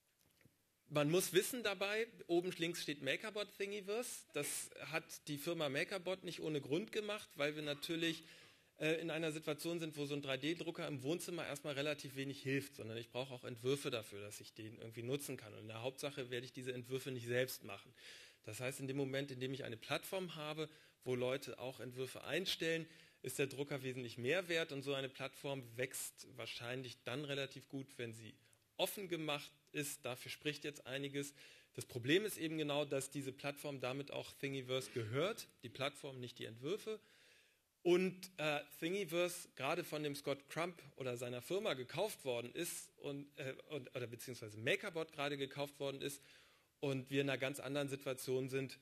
muss wissen dabei, oben links steht MakerBot Thingiverse. Das hat die Firma MakerBot nicht ohne Grund gemacht, weil wir natürlich in einer Situation sind, wo so ein 3D-Drucker im Wohnzimmer erstmal relativ wenig hilft, sondern ich brauche auch Entwürfe dafür, dass ich den irgendwie nutzen kann. Und in der Hauptsache werde ich diese Entwürfe nicht selbst machen. Das heißt, in dem Moment, in dem ich eine Plattform habe, wo Leute auch Entwürfe einstellen, ist der Drucker wesentlich mehr wert, und so eine Plattform wächst wahrscheinlich dann relativ gut, wenn sie offen gemacht ist. Dafür spricht jetzt einiges. Das Problem ist eben genau, dass diese Plattform damit auch Thingiverse gehört, die Plattform, nicht die Entwürfe. Und Thingiverse gerade von dem Scott Crump oder seiner Firma gekauft worden ist oder beziehungsweise MakerBot gerade gekauft worden ist und wir in einer ganz anderen Situation sind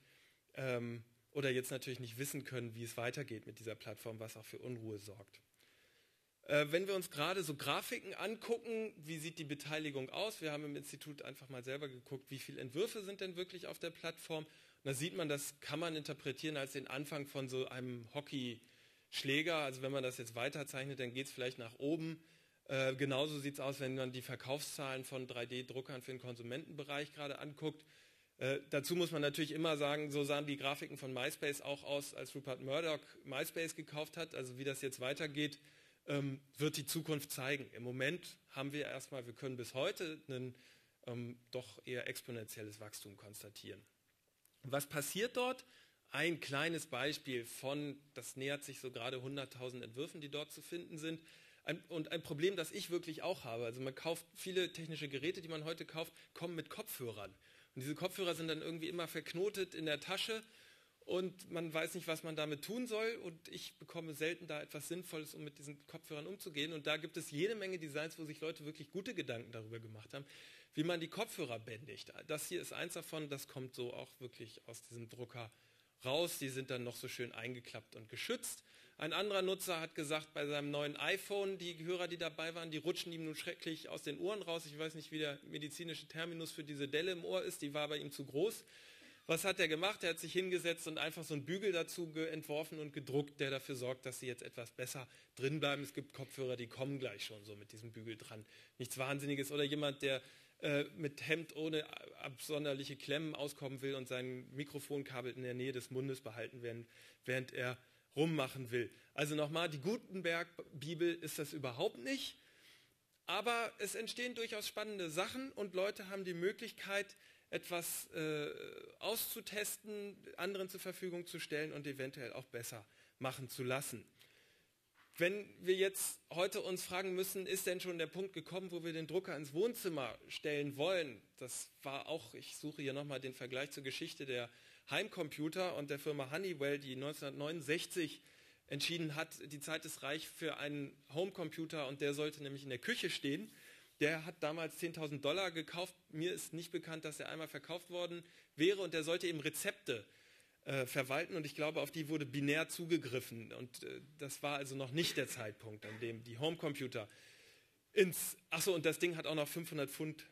oder jetzt natürlich nicht wissen können, wie es weitergeht mit dieser Plattform, was auch für Unruhe sorgt. Wenn wir uns gerade so Grafiken angucken, wie sieht die Beteiligung aus? Wir haben im Institut einfach mal selber geguckt, wie viele Entwürfe sind denn wirklich auf der Plattform. Und da sieht man, das kann man interpretieren als den Anfang von so einem Hockeyschläger. Also wenn man das jetzt weiterzeichnet, dann geht es vielleicht nach oben. Genauso sieht es aus, wenn man die Verkaufszahlen von 3D-Druckern für den Konsumentenbereich gerade anguckt. Dazu muss man natürlich immer sagen, so sahen die Grafiken von MySpace auch aus, als Rupert Murdoch MySpace gekauft hat. Also wie das jetzt weitergeht, wird die Zukunft zeigen. Im Moment haben wir erstmal, wir können bis heute ein doch eher exponentielles Wachstum konstatieren. Was passiert dort? Ein kleines Beispiel von, das nähert sich so gerade 100.000 Entwürfen, die dort zu finden sind. Und ein Problem, das ich wirklich auch habe. Also man kauft viele technische Geräte, die man heute kauft, kommen mit Kopfhörern. Und diese Kopfhörer sind dann irgendwie immer verknotet in der Tasche. Und man weiß nicht, was man damit tun soll. Und ich bekomme selten da etwas Sinnvolles, um mit diesen Kopfhörern umzugehen. Und da gibt es jede Menge Designs, wo sich Leute wirklich gute Gedanken darüber gemacht haben, wie man die Kopfhörer bändigt. Das hier ist eins davon, das kommt so auch wirklich aus diesem Drucker raus. Die sind dann noch so schön eingeklappt und geschützt. Ein anderer Nutzer hat gesagt, bei seinem neuen iPhone, die Hörer, die dabei waren, die rutschen ihm nun schrecklich aus den Ohren raus. Ich weiß nicht, wie der medizinische Terminus für diese Delle im Ohr ist. Die war bei ihm zu groß. Was hat er gemacht? Er hat sich hingesetzt und einfach so einen Bügel dazu entworfen und gedruckt, der dafür sorgt, dass sie jetzt etwas besser drin bleiben. Es gibt Kopfhörer, die kommen gleich schon so mit diesem Bügel dran. Nichts Wahnsinniges. Oder jemand, der mit Hemd ohne absonderliche Klemmen auskommen will und sein Mikrofonkabel in der Nähe des Mundes behalten, während er rummachen will. Also nochmal, die Gutenberg-Bibel ist das überhaupt nicht. Aber es entstehen durchaus spannende Sachen und Leute haben die Möglichkeit, etwas auszutesten, anderen zur Verfügung zu stellen und eventuell auch besser machen zu lassen. Wenn wir jetzt heute uns fragen müssen, ist denn schon der Punkt gekommen, wo wir den Drucker ins Wohnzimmer stellen wollen? Das war auch, ich suche hier nochmal den Vergleich zur Geschichte der Heimcomputer und der Firma Honeywell, die 1969 entschieden hat, die Zeit ist reich für einen Homecomputer und der sollte nämlich in der Küche stehen. Der hat damals $10.000 gekauft. Mir ist nicht bekannt, dass er einmal verkauft worden wäre und der sollte eben Rezepte verwalten und ich glaube, auf die wurde binär zugegriffen und das war also noch nicht der Zeitpunkt, an dem die Homecomputer und das Ding hat auch noch 100 Pfund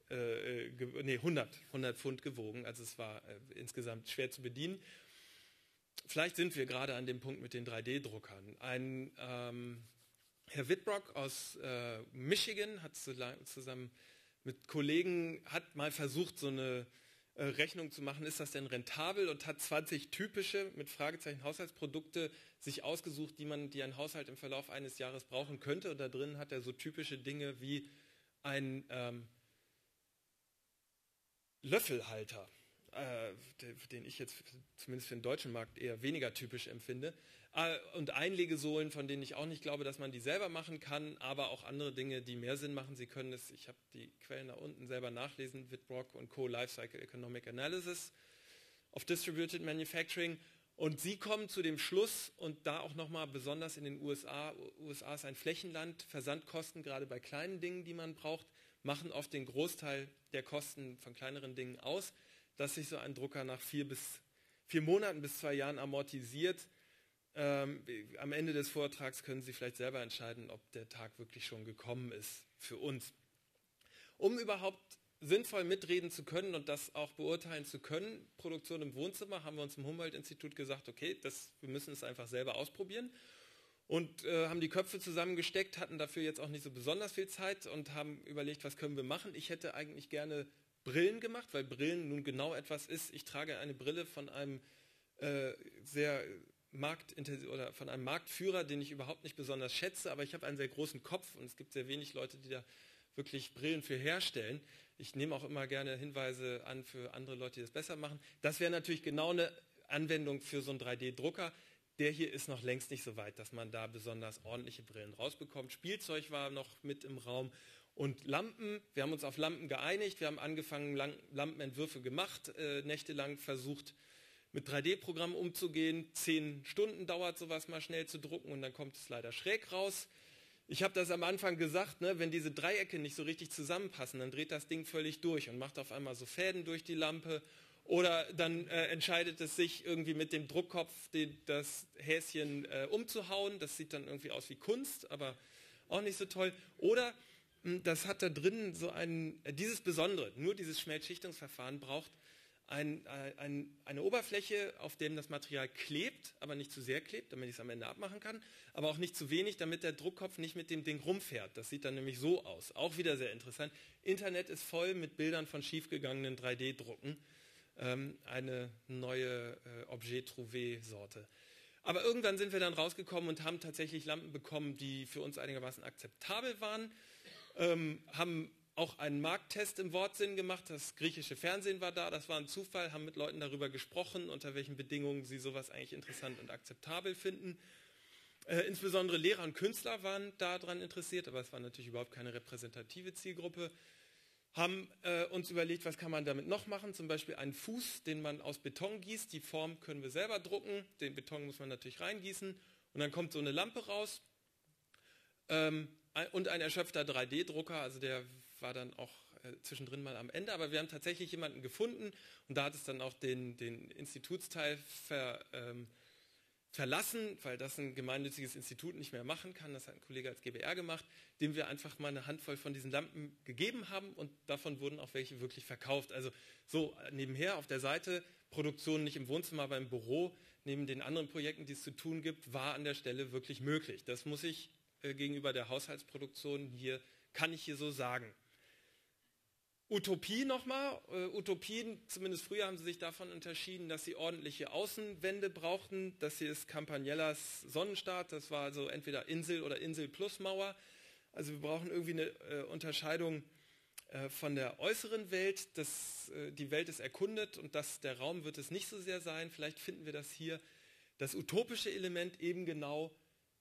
gewogen, also es war insgesamt schwer zu bedienen. Vielleicht sind wir gerade an dem Punkt mit den 3D-Druckern. Ein Herr Whitbrock aus Michigan hat zusammen mit Kollegen mal versucht, so eine Rechnung zu machen, ist das denn rentabel und hat 20 typische mit Fragezeichen Haushaltsprodukte sich ausgesucht, die ein Haushalt im Verlauf eines Jahres brauchen könnte. Und da drin hat er so typische Dinge wie ein Löffelhalter, den ich jetzt zumindest für den deutschen Markt eher weniger typisch empfinde. Und Einlegesohlen, von denen ich auch nicht glaube, dass man die selber machen kann, aber auch andere Dinge, die mehr Sinn machen. Sie können es, ich habe die Quellen da unten selber nachlesen, Whitbrock und Co. Lifecycle Economic Analysis of Distributed Manufacturing. Und sie kommen zu dem Schluss, und da auch nochmal besonders in den USA ist ein Flächenland, Versandkosten, gerade bei kleinen Dingen, die man braucht, machen oft den Großteil der Kosten von kleineren Dingen aus, dass sich so ein Drucker nach 4 Monaten bis 2 Jahren amortisiert. Am Ende des Vortrags können Sie vielleicht selber entscheiden, ob der Tag wirklich schon gekommen ist für uns. Um überhaupt sinnvoll mitreden zu können und das auch beurteilen zu können, Produktion im Wohnzimmer, haben wir uns im Humboldt-Institut gesagt, okay, wir müssen es einfach selber ausprobieren und haben die Köpfe zusammengesteckt, hatten dafür jetzt auch nicht so besonders viel Zeit und haben überlegt, was können wir machen. Ich hätte eigentlich gerne Brillen gemacht, weil Brillen nun genau etwas ist. Ich trage eine Brille von einem von einem Marktführer, den ich überhaupt nicht besonders schätze, aber ich habe einen sehr großen Kopf und es gibt sehr wenig Leute, die da wirklich Brillen für herstellen. Ich nehme auch immer gerne Hinweise an für andere Leute, die das besser machen. Das wäre natürlich genau eine Anwendung für so einen 3D-Drucker. Der hier ist noch längst nicht so weit, dass man da besonders ordentliche Brillen rausbekommt. Spielzeug war noch mit im Raum und Lampen. Wir haben uns auf Lampen geeinigt. Wir haben angefangen, Lampenentwürfe gemacht, nächtelang versucht, mit 3D-Programmen umzugehen. 10 Stunden dauert sowas mal schnell zu drucken und dann kommt es leider schräg raus. Ich habe das am Anfang gesagt, ne, wenn diese Dreiecke nicht so richtig zusammenpassen, dann dreht das Ding völlig durch und macht auf einmal so Fäden durch die Lampe. Oder dann entscheidet es sich irgendwie mit dem Druckkopf das Häschen umzuhauen. Das sieht dann irgendwie aus wie Kunst, aber auch nicht so toll. Oder das hat da drin so dieses Besondere, nur dieses Schmelzschichtungsverfahren braucht eine Oberfläche, auf der das Material klebt, aber nicht zu sehr klebt, damit ich es am Ende abmachen kann, aber auch nicht zu wenig, damit der Druckkopf nicht mit dem Ding rumfährt. Das sieht dann nämlich so aus. Auch wieder sehr interessant. Internet ist voll mit Bildern von schiefgegangenen 3D-Drucken. Eine neue Objet-Trouvé-Sorte. Aber irgendwann sind wir dann rausgekommen und haben tatsächlich Lampen bekommen, die für uns einigermaßen akzeptabel waren, haben auch einen Markttest im Wortsinn gemacht. Das griechische Fernsehen war da, das war ein Zufall, haben mit Leuten darüber gesprochen, unter welchen Bedingungen sie sowas eigentlich interessant und akzeptabel finden. Insbesondere Lehrer und Künstler waren daran interessiert, aber es war natürlich überhaupt keine repräsentative Zielgruppe. Haben uns überlegt, was kann man damit noch machen, zum Beispiel einen Fuß, den man aus Beton gießt. Die Form können wir selber drucken, den Beton muss man natürlich reingießen und dann kommt so eine Lampe raus und ein erschöpfter 3D-Drucker, also der war dann auch zwischendrin mal am Ende, aber wir haben tatsächlich jemanden gefunden und da hat es dann auch den Institutsteil verlassen, weil das ein gemeinnütziges Institut nicht mehr machen kann. Das hat ein Kollege als GBR gemacht, dem wir einfach mal eine Handvoll von diesen Lampen gegeben haben und davon wurden auch welche wirklich verkauft. Also so nebenher auf der Seite, Produktion nicht im Wohnzimmer, aber im Büro, neben den anderen Projekten, die es zu tun gibt, war an der Stelle wirklich möglich. Das muss ich gegenüber der Haushaltsproduktion kann ich hier so sagen. Utopie nochmal. Utopien, zumindest früher haben sie sich davon unterschieden, dass sie ordentliche Außenwände brauchten. Das hier ist Campagnellas Sonnenstaat. Das war also entweder Insel oder Insel plus Mauer. Also wir brauchen irgendwie eine Unterscheidung von der äußeren Welt. Die Welt ist erkundet und der Raum wird es nicht so sehr sein. Vielleicht finden wir das hier. Das utopische Element eben genau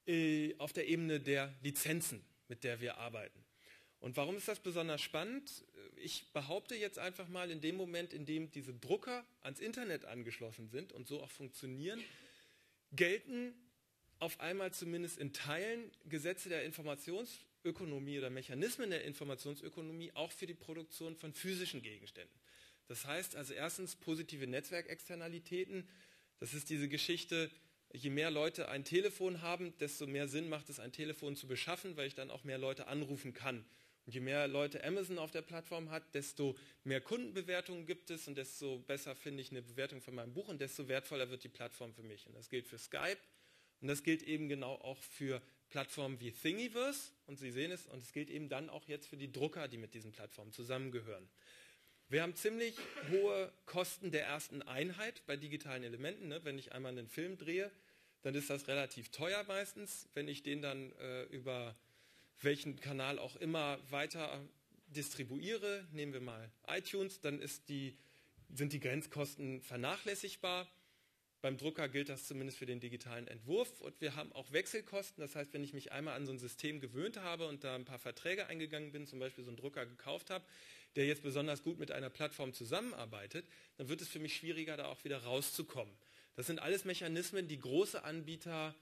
auf der Ebene der Lizenzen, mit der wir arbeiten. Und warum ist das besonders spannend? Ich behaupte jetzt einfach mal, in dem Moment, in dem diese Drucker ans Internet angeschlossen sind und so auch funktionieren, gelten auf einmal zumindest in Teilen Gesetze der Informationsökonomie oder Mechanismen der Informationsökonomie auch für die Produktion von physischen Gegenständen. Das heißt also erstens positive Netzwerkexternalitäten. Das ist diese Geschichte, je mehr Leute ein Telefon haben, desto mehr Sinn macht es, ein Telefon zu beschaffen, weil ich dann auch mehr Leute anrufen kann. Und je mehr Leute Amazon auf der Plattform hat, desto mehr Kundenbewertungen gibt es und desto besser finde ich eine Bewertung von meinem Buch und desto wertvoller wird die Plattform für mich. Und das gilt für Skype und das gilt eben genau auch für Plattformen wie Thingiverse und Sie sehen es und es gilt eben dann auch jetzt für die Drucker, die mit diesen Plattformen zusammengehören. Wir haben ziemlich hohe Kosten der ersten Einheit bei digitalen Elementen. Ne? Wenn ich einmal einen Film drehe, dann ist das relativ teuer meistens. Wenn ich den dann über welchen Kanal auch immer weiter distribuiere, nehmen wir mal iTunes, dann sind die Grenzkosten vernachlässigbar. Beim Drucker gilt das zumindest für den digitalen Entwurf. Und wir haben auch Wechselkosten. Das heißt, wenn ich mich einmal an so ein System gewöhnt habe und da ein paar Verträge eingegangen bin, zum Beispiel so einen Drucker gekauft habe, der jetzt besonders gut mit einer Plattform zusammenarbeitet, dann wird es für mich schwieriger, da auch wieder rauszukommen. Das sind alles Mechanismen, die große Anbieter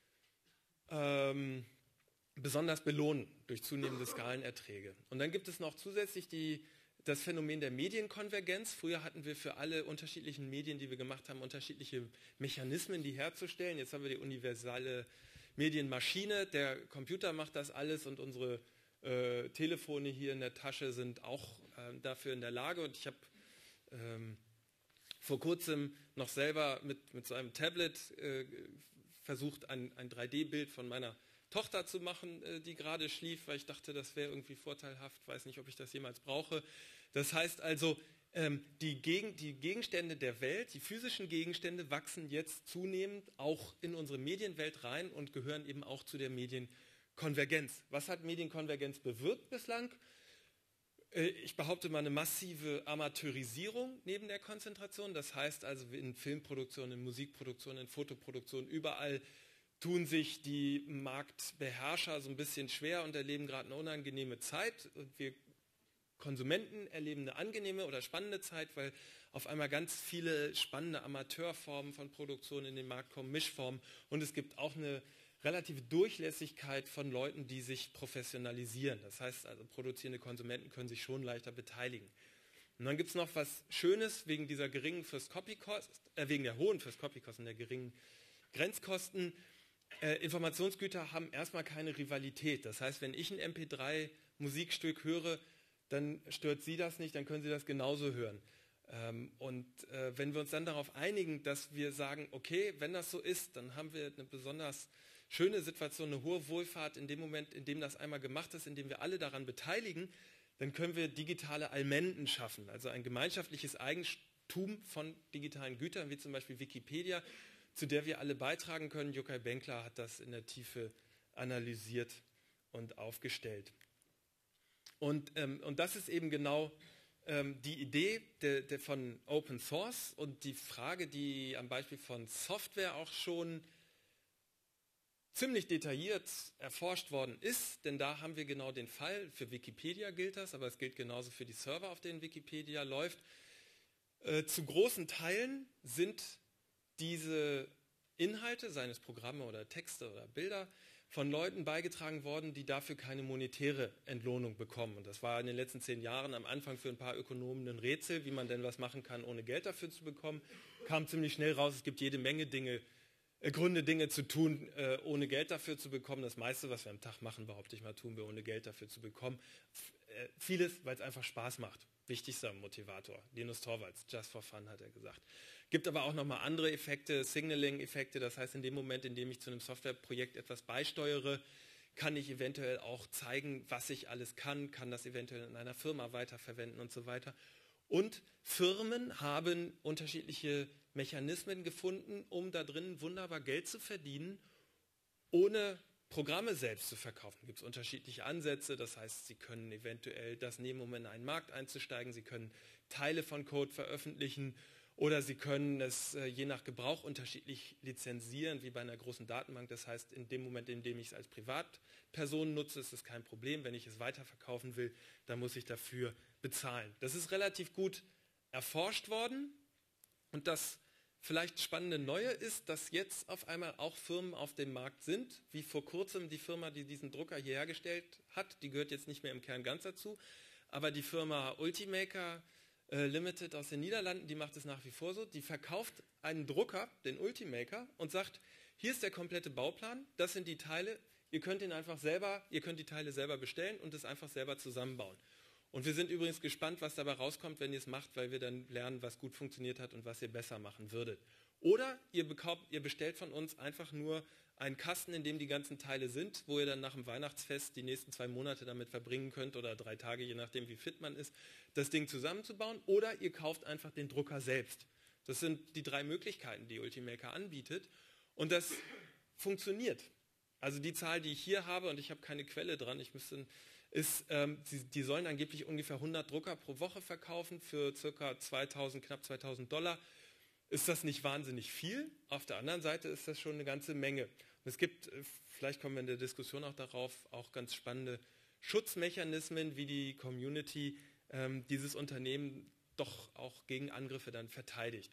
besonders belohnen durch zunehmende Skalenerträge. Und dann gibt es noch zusätzlich das Phänomen der Medienkonvergenz. Früher hatten wir für alle unterschiedlichen Medien, die wir gemacht haben, unterschiedliche Mechanismen, die herzustellen. Jetzt haben wir die universelle Medienmaschine. Der Computer macht das alles und unsere Telefone hier in der Tasche sind auch dafür in der Lage. Und ich habe vor kurzem noch selber mit so einem Tablet versucht, ein 3D-Bild von meiner Tochter zu machen, die gerade schlief, weil ich dachte, das wäre irgendwie vorteilhaft, weiß nicht, ob ich das jemals brauche. Das heißt also, die Gegenstände der Welt, die physischen Gegenstände wachsen jetzt zunehmend auch in unsere Medienwelt rein und gehören eben auch zu der Medienkonvergenz. Was hat Medienkonvergenz bewirkt bislang? Ich behaupte mal eine massive Amateurisierung neben der Konzentration. Das heißt also in Filmproduktion, in Musikproduktion, in Fotoproduktion, überall tun sich die Marktbeherrscher so ein bisschen schwer und erleben gerade eine unangenehme Zeit. Und wir Konsumenten erleben eine angenehme oder spannende Zeit, weil auf einmal ganz viele spannende Amateurformen von Produktion in den Markt kommen, Mischformen. Und es gibt auch eine relative Durchlässigkeit von Leuten, die sich professionalisieren. Das heißt also, produzierende Konsumenten können sich schon leichter beteiligen. Und dann gibt es noch was Schönes wegen dieser geringen wegen der hohen First-Copy-Kosten, der geringen Grenzkosten. Informationsgüter haben erstmal keine Rivalität. Das heißt, wenn ich ein MP3-Musikstück höre, dann stört Sie das nicht, dann können Sie das genauso hören. Wenn wir uns dann darauf einigen, dass wir sagen, okay, wenn das so ist, dann haben wir eine besonders schöne Situation, eine hohe Wohlfahrt in dem Moment, in dem das einmal gemacht ist, in dem wir alle daran beteiligen, dann können wir digitale Allmenden schaffen, also ein gemeinschaftliches Eigentum von digitalen Gütern, wie zum Beispiel Wikipedia, zu der wir alle beitragen können. Jukaj Benkler hat das in der Tiefe analysiert und aufgestellt. Und das ist eben genau die Idee von Open Source und die Frage, die am Beispiel von Software auch schon ziemlich detailliert erforscht worden ist, denn da haben wir genau den Fall, für Wikipedia gilt das, aber es gilt genauso für die Server, auf denen Wikipedia läuft. Zu großen Teilen sind diese Inhalte, seien es Programme oder Texte oder Bilder, von Leuten beigetragen worden, die dafür keine monetäre Entlohnung bekommen. Und das war in den letzten 10 Jahren am Anfang für ein paar Ökonomen ein Rätsel, wie man denn was machen kann, ohne Geld dafür zu bekommen. Kam ziemlich schnell raus, es gibt jede Menge Gründe, Dinge zu tun, ohne Geld dafür zu bekommen. Das meiste, was wir am Tag machen, behaupte ich mal, tun wir, ohne Geld dafür zu bekommen. Vieles, weil es einfach Spaß macht. Wichtigster Motivator. Linus Torvalds, just for fun, hat er gesagt. Gibt aber auch nochmal andere Effekte, Signaling-Effekte. Das heißt, in dem Moment, in dem ich zu einem Softwareprojekt etwas beisteuere, kann ich eventuell auch zeigen, was ich alles kann das eventuell in einer Firma weiterverwenden und so weiter. Und Firmen haben unterschiedliche Mechanismen gefunden, um da drin wunderbar Geld zu verdienen, ohne Programme selbst zu verkaufen. Da gibt es unterschiedliche Ansätze, das heißt, Sie können eventuell das nehmen, um in einen Markt einzusteigen, Sie können Teile von Code veröffentlichen Oder Sie können es je nach Gebrauch unterschiedlich lizenzieren, wie bei einer großen Datenbank. Das heißt, in dem Moment, in dem ich es als Privatperson nutze, ist es kein Problem. Wenn ich es weiterverkaufen will, dann muss ich dafür bezahlen. Das ist relativ gut erforscht worden. Und das vielleicht spannende Neue ist, dass jetzt auf einmal auch Firmen auf dem Markt sind, wie vor kurzem die Firma, die diesen Drucker hier hergestellt hat. Die gehört jetzt nicht mehr im Kern ganz dazu. Aber die Firma Ultimaker Limited aus den Niederlanden, die macht es nach wie vor so, die verkauft einen Drucker, den Ultimaker, und sagt, hier ist der komplette Bauplan, das sind die Teile, ihr könnt die Teile selber bestellen und es einfach selber zusammenbauen. Und wir sind übrigens gespannt, was dabei rauskommt, wenn ihr es macht, weil wir dann lernen, was gut funktioniert hat und was ihr besser machen würdet. Oder ihr bestellt von uns einfach nur einen Kasten, in dem die ganzen Teile sind, wo ihr dann nach dem Weihnachtsfest die nächsten 2 Monate damit verbringen könnt oder 3 Tage, je nachdem wie fit man ist, das Ding zusammenzubauen. Oder ihr kauft einfach den Drucker selbst. Das sind die 3 Möglichkeiten, die Ultimaker anbietet. Und das funktioniert. Also die Zahl, die ich hier habe, und ich habe keine Quelle dran, die sollen angeblich ungefähr 100 Drucker pro Woche verkaufen für ca. knapp $2.000. Ist das nicht wahnsinnig viel? Auf der anderen Seite ist das schon eine ganze Menge. Und es gibt, vielleicht kommen wir in der Diskussion auch darauf, auch ganz spannende Schutzmechanismen, wie die Community dieses Unternehmen doch auch gegen Angriffe dann verteidigt.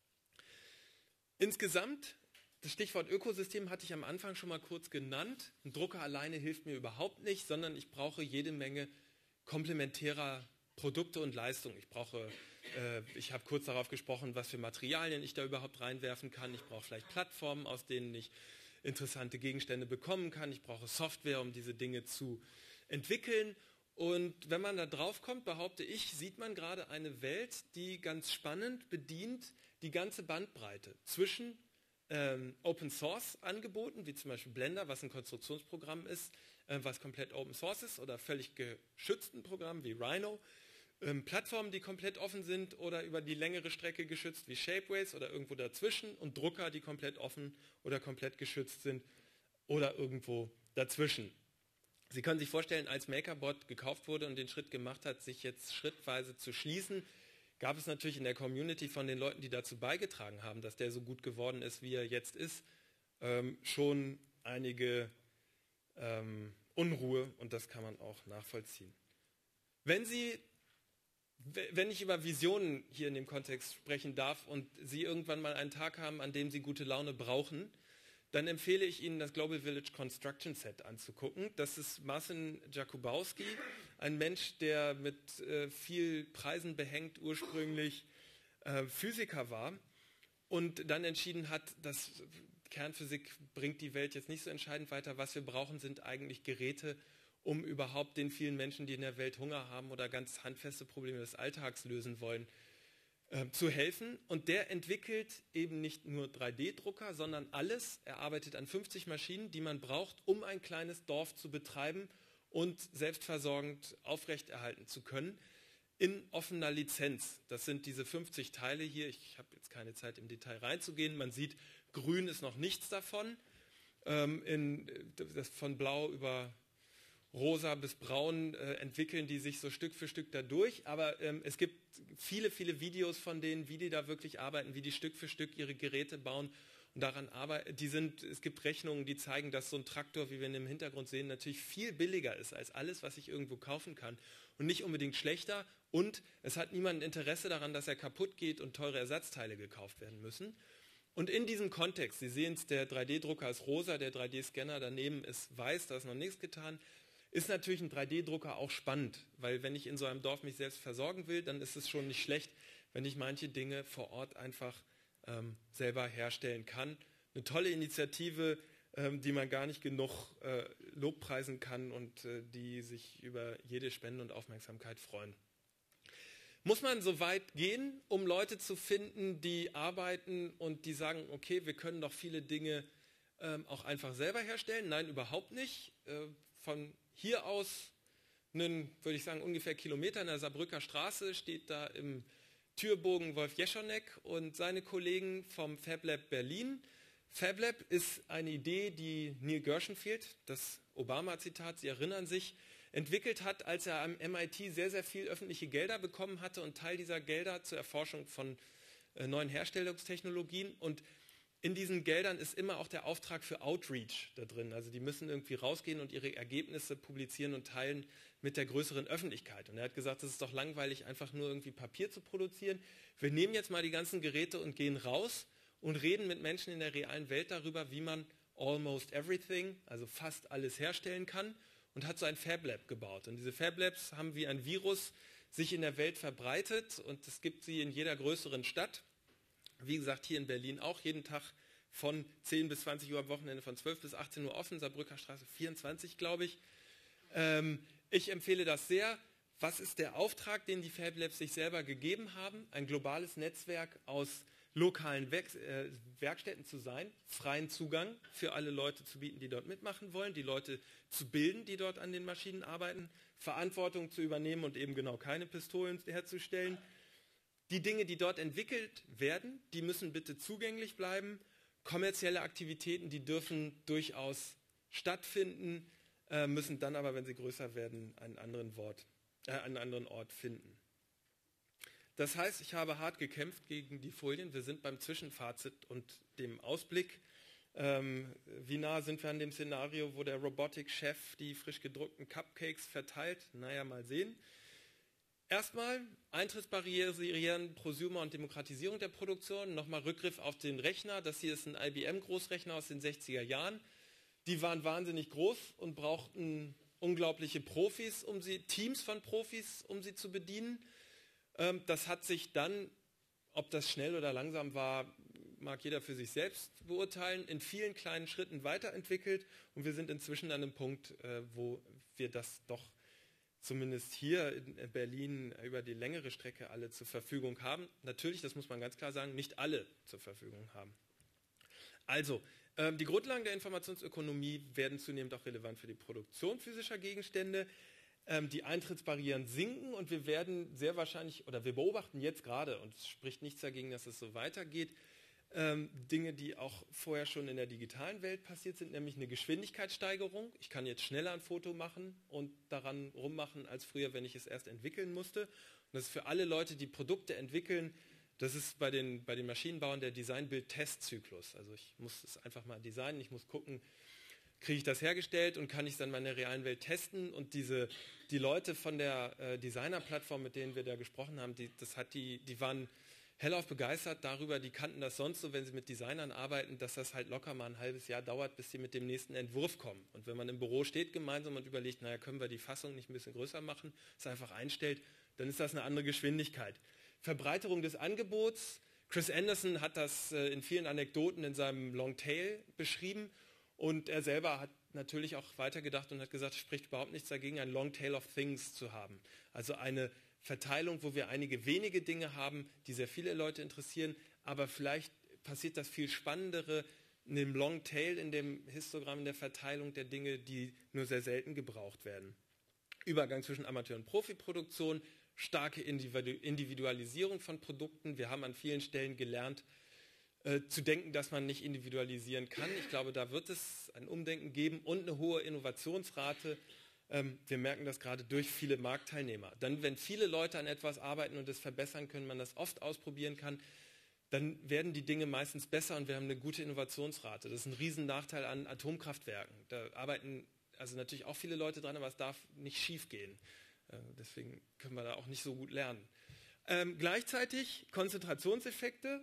Insgesamt, das Stichwort Ökosystem hatte ich am Anfang schon mal kurz genannt. Ein Drucker alleine hilft mir überhaupt nicht, sondern ich brauche jede Menge komplementärer Produkte und Leistungen. Ich habe kurz darauf gesprochen, was für Materialien ich da überhaupt reinwerfen kann. Ich brauche vielleicht Plattformen, aus denen ich interessante Gegenstände bekommen kann. Ich brauche Software, um diese Dinge zu entwickeln. Und wenn man da drauf kommt, behaupte ich, sieht man gerade eine Welt, die ganz spannend bedient die ganze Bandbreite zwischen Open Source Angeboten, wie zum Beispiel Blender, was ein Konstruktionsprogramm ist, was komplett Open Source ist, oder völlig geschützten Programmen wie Rhino, Plattformen, die komplett offen sind oder über die längere Strecke geschützt wie Shapeways oder irgendwo dazwischen, und Drucker, die komplett offen oder komplett geschützt sind oder irgendwo dazwischen. Sie können sich vorstellen, als MakerBot gekauft wurde und den Schritt gemacht hat, sich jetzt schrittweise zu schließen, gab es natürlich in der Community von den Leuten, die dazu beigetragen haben, dass der so gut geworden ist, wie er jetzt ist, schon einige Unruhe, und das kann man auch nachvollziehen. Wenn ich über Visionen hier in dem Kontext sprechen darf und Sie irgendwann mal einen Tag haben, an dem Sie gute Laune brauchen, dann empfehle ich Ihnen, das Global Village Construction Set anzugucken. Das ist Marcin Jakubowski, ein Mensch, der mit viel Preisen behängt ursprünglich Physiker war und dann entschieden hat, dass Kernphysik bringt die Welt jetzt nicht so entscheidend weiter. Was wir brauchen, sind eigentlich Geräte, um überhaupt den vielen Menschen, die in der Welt Hunger haben oder ganz handfeste Probleme des Alltags lösen wollen, zu helfen. Und der entwickelt eben nicht nur 3D-Drucker, sondern alles. Er arbeitet an 50 Maschinen, die man braucht, um ein kleines Dorf zu betreiben und selbstversorgend aufrechterhalten zu können, in offener Lizenz. Das sind diese 50 Teile hier. Ich habe jetzt keine Zeit, im Detail reinzugehen. Man sieht, grün ist noch nichts davon. Das von blau über rosa bis braun entwickeln die sich so Stück für Stück dadurch, aber es gibt viele, viele Videos von denen, wie die da wirklich arbeiten, wie die Stück für Stück ihre Geräte bauen und daran arbeiten. Es gibt Rechnungen, die zeigen, dass so ein Traktor, wie wir ihn im Hintergrund sehen, natürlich viel billiger ist als alles, was ich irgendwo kaufen kann und nicht unbedingt schlechter, und es hat niemand Interesse daran, dass er kaputt geht und teure Ersatzteile gekauft werden müssen. Und in diesem Kontext, Sie sehen es, der 3D-Drucker ist rosa, der 3D-Scanner daneben ist weiß, da ist noch nichts getan, ist natürlich ein 3D-Drucker auch spannend, weil wenn ich in so einem Dorf mich selbst versorgen will, dann ist es schon nicht schlecht, wenn ich manche Dinge vor Ort einfach selber herstellen kann. Eine tolle Initiative, die man gar nicht genug lobpreisen kann und die sich über jede Spende und Aufmerksamkeit freuen. Muss man so weit gehen, um Leute zu finden, die arbeiten und die sagen, okay, wir können doch viele Dinge auch einfach selber herstellen? Nein, überhaupt nicht. Von hier aus, würde ich sagen, ungefähr Kilometer in der Saarbrücker Straße steht da im Türbogen Wolf Jeschonek und seine Kollegen vom FabLab Berlin. FabLab ist eine Idee, die Neil Gershenfield, das Obama-Zitat, Sie erinnern sich, entwickelt hat, als er am MIT sehr, sehr viel öffentliche Gelder bekommen hatte und Teil dieser Gelder zur Erforschung von neuen Herstellungstechnologien. Und in diesen Geldern ist immer auch der Auftrag für Outreach da drin. Also die müssen irgendwie rausgehen und ihre Ergebnisse publizieren und teilen mit der größeren Öffentlichkeit. Und er hat gesagt, es ist doch langweilig, einfach nur irgendwie Papier zu produzieren. Wir nehmen jetzt mal die ganzen Geräte und gehen raus und reden mit Menschen in der realen Welt darüber, wie man almost everything, also fast alles herstellen kann, und hat so ein Fab Lab gebaut. Und diese Fab Labs haben wie ein Virus sich in der Welt verbreitet und es gibt sie in jeder größeren Stadt. Wie gesagt, hier in Berlin auch, jeden Tag von 10 bis 20 Uhr am Wochenende, von 12 bis 18 Uhr offen, Saarbrücker Straße 24, glaube ich. Ich empfehle das sehr. Was ist der Auftrag, den die Fab Labs sich selber gegeben haben? Ein globales Netzwerk aus lokalen Werkstätten zu sein, freien Zugang für alle Leute zu bieten, die dort mitmachen wollen, die Leute zu bilden, die dort an den Maschinen arbeiten, Verantwortung zu übernehmen und eben genau keine Pistolen herzustellen. Die Dinge, die dort entwickelt werden, die müssen bitte zugänglich bleiben. Kommerzielle Aktivitäten, die dürfen durchaus stattfinden, müssen dann aber, wenn sie größer werden, einen anderen Ort finden. Das heißt, ich habe hart gekämpft gegen die Folien. Wir sind beim Zwischenfazit und dem Ausblick. Wie nah sind wir an dem Szenario, wo der Robotik-Chef die frisch gedruckten Cupcakes verteilt? Naja, mal sehen. Erstmal Eintrittsbarrieren, Prosumer und Demokratisierung der Produktion. Nochmal Rückgriff auf den Rechner. Das hier ist ein IBM-Großrechner aus den 60er Jahren. Die waren wahnsinnig groß und brauchten unglaubliche Profis, Teams von Profis, um sie zu bedienen. Das hat sich dann, ob das schnell oder langsam war, mag jeder für sich selbst beurteilen, in vielen kleinen Schritten weiterentwickelt. Und wir sind inzwischen an einem Punkt, wo wir das doch zumindest hier in Berlin über die längere Strecke alle zur Verfügung haben. Natürlich, das muss man ganz klar sagen, nicht alle zur Verfügung haben. Also, die Grundlagen der Informationsökonomie werden zunehmend auch relevant für die Produktion physischer Gegenstände. Die Eintrittsbarrieren sinken und wir werden sehr wahrscheinlich, oder wir beobachten jetzt gerade, und es spricht nichts dagegen, dass es so weitergeht, Dinge, die auch vorher schon in der digitalen Welt passiert sind, nämlich eine Geschwindigkeitssteigerung. Ich kann jetzt schneller ein Foto machen und daran rummachen, als früher, wenn ich es erst entwickeln musste. Und das ist für alle Leute, die Produkte entwickeln, das ist bei den Maschinenbauern der Design-Build-Test-Zyklus. Also ich muss es einfach mal designen, ich muss gucken, kriege ich das hergestellt und kann ich es dann mal in der realen Welt testen. Und die Leute von der Designer-Plattform, mit denen wir da gesprochen haben, die waren hellauf begeistert darüber, die kannten das sonst so, wenn sie mit Designern arbeiten, dass das halt locker mal ein halbes Jahr dauert, bis sie mit dem nächsten Entwurf kommen. Und wenn man im Büro steht gemeinsam und überlegt, naja, können wir die Fassung nicht ein bisschen größer machen, es einfach einstellt, dann ist das eine andere Geschwindigkeit. Verbreiterung des Angebots. Chris Anderson hat das in vielen Anekdoten in seinem Longtail beschrieben und er selber hat natürlich auch weitergedacht und hat gesagt, es spricht überhaupt nichts dagegen, ein Longtail of Things zu haben. Also eine Verteilung, wo wir einige wenige Dinge haben, die sehr viele Leute interessieren, aber vielleicht passiert das viel Spannendere in dem Longtail, in dem Histogramm der Verteilung der Dinge, die nur sehr selten gebraucht werden. Übergang zwischen Amateur- und Profiproduktion, starke Individualisierung von Produkten. Wir haben an vielen Stellen gelernt, zu denken, dass man nicht individualisieren kann. Ich glaube, da wird es ein Umdenken geben und eine hohe Innovationsrate. Wir merken das gerade durch viele Marktteilnehmer. Dann, wenn viele Leute an etwas arbeiten und es verbessern können, man das oft ausprobieren kann, dann werden die Dinge meistens besser und wir haben eine gute Innovationsrate. Das ist ein Riesennachteil an Atomkraftwerken. Da arbeiten also natürlich auch viele Leute dran, aber es darf nicht schief gehen. Deswegen können wir da auch nicht so gut lernen. Gleichzeitig Konzentrationseffekte.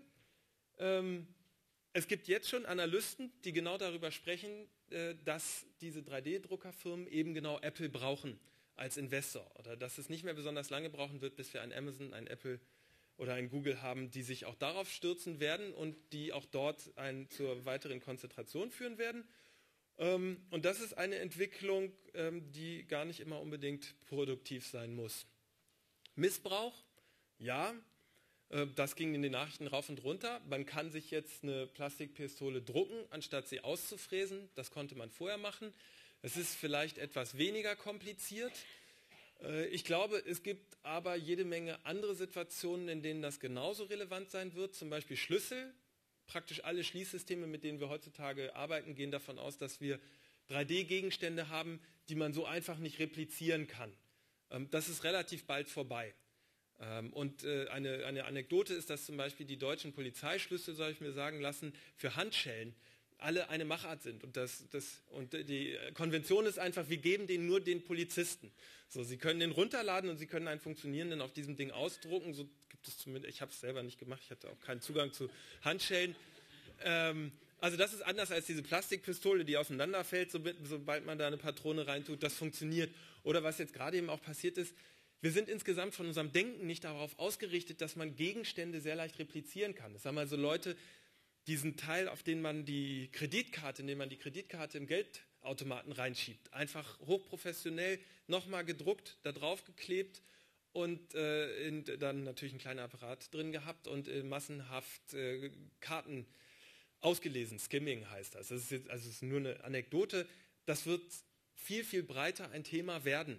Es gibt jetzt schon Analysten, die genau darüber sprechen, dass diese 3D-Druckerfirmen eben genau Apple brauchen als Investor oder dass es nicht mehr besonders lange brauchen wird, bis wir ein Amazon, ein Apple oder ein Google haben, die sich auch darauf stürzen werden und die auch dort zur weiteren Konzentration führen werden. Und das ist eine Entwicklung, die gar nicht immer unbedingt produktiv sein muss. Missbrauch, ja, das ging in den Nachrichten rauf und runter. Man kann sich jetzt eine Plastikpistole drucken, anstatt sie auszufräsen. Das konnte man vorher machen. Es ist vielleicht etwas weniger kompliziert. Ich glaube, es gibt aber jede Menge andere Situationen, in denen das genauso relevant sein wird. Zum Beispiel Schlüssel. Praktisch alle Schließsysteme, mit denen wir heutzutage arbeiten, gehen davon aus, dass wir 3D-Gegenstände haben, die man so einfach nicht replizieren kann. Das ist relativ bald vorbei. Eine Anekdote ist, dass zum Beispiel die deutschen Polizeischlüssel, soll ich mir sagen lassen, für Handschellen alle eine Machart sind. Und die Konvention ist einfach, wir geben den nur den Polizisten. So, sie können den runterladen und sie können einen funktionierenden auf diesem Ding ausdrucken. So gibt es zumindest, ich habe es selber nicht gemacht, ich hatte auch keinen Zugang zu Handschellen. Also das ist anders als diese Plastikpistole, die auseinanderfällt, sobald man da eine Patrone reintut. Das funktioniert. Oder was jetzt gerade eben auch passiert ist, wir sind insgesamt von unserem Denken nicht darauf ausgerichtet, dass man Gegenstände sehr leicht replizieren kann. Das haben also Leute, diesen Teil, auf den man die Kreditkarte, indem man die Kreditkarte im Geldautomaten reinschiebt, einfach hochprofessionell nochmal gedruckt, da drauf geklebt und dann natürlich einen kleinen Apparat drin gehabt und massenhaft Karten ausgelesen. Skimming heißt das. Das ist nur eine Anekdote. Das wird viel, viel breiter ein Thema werden.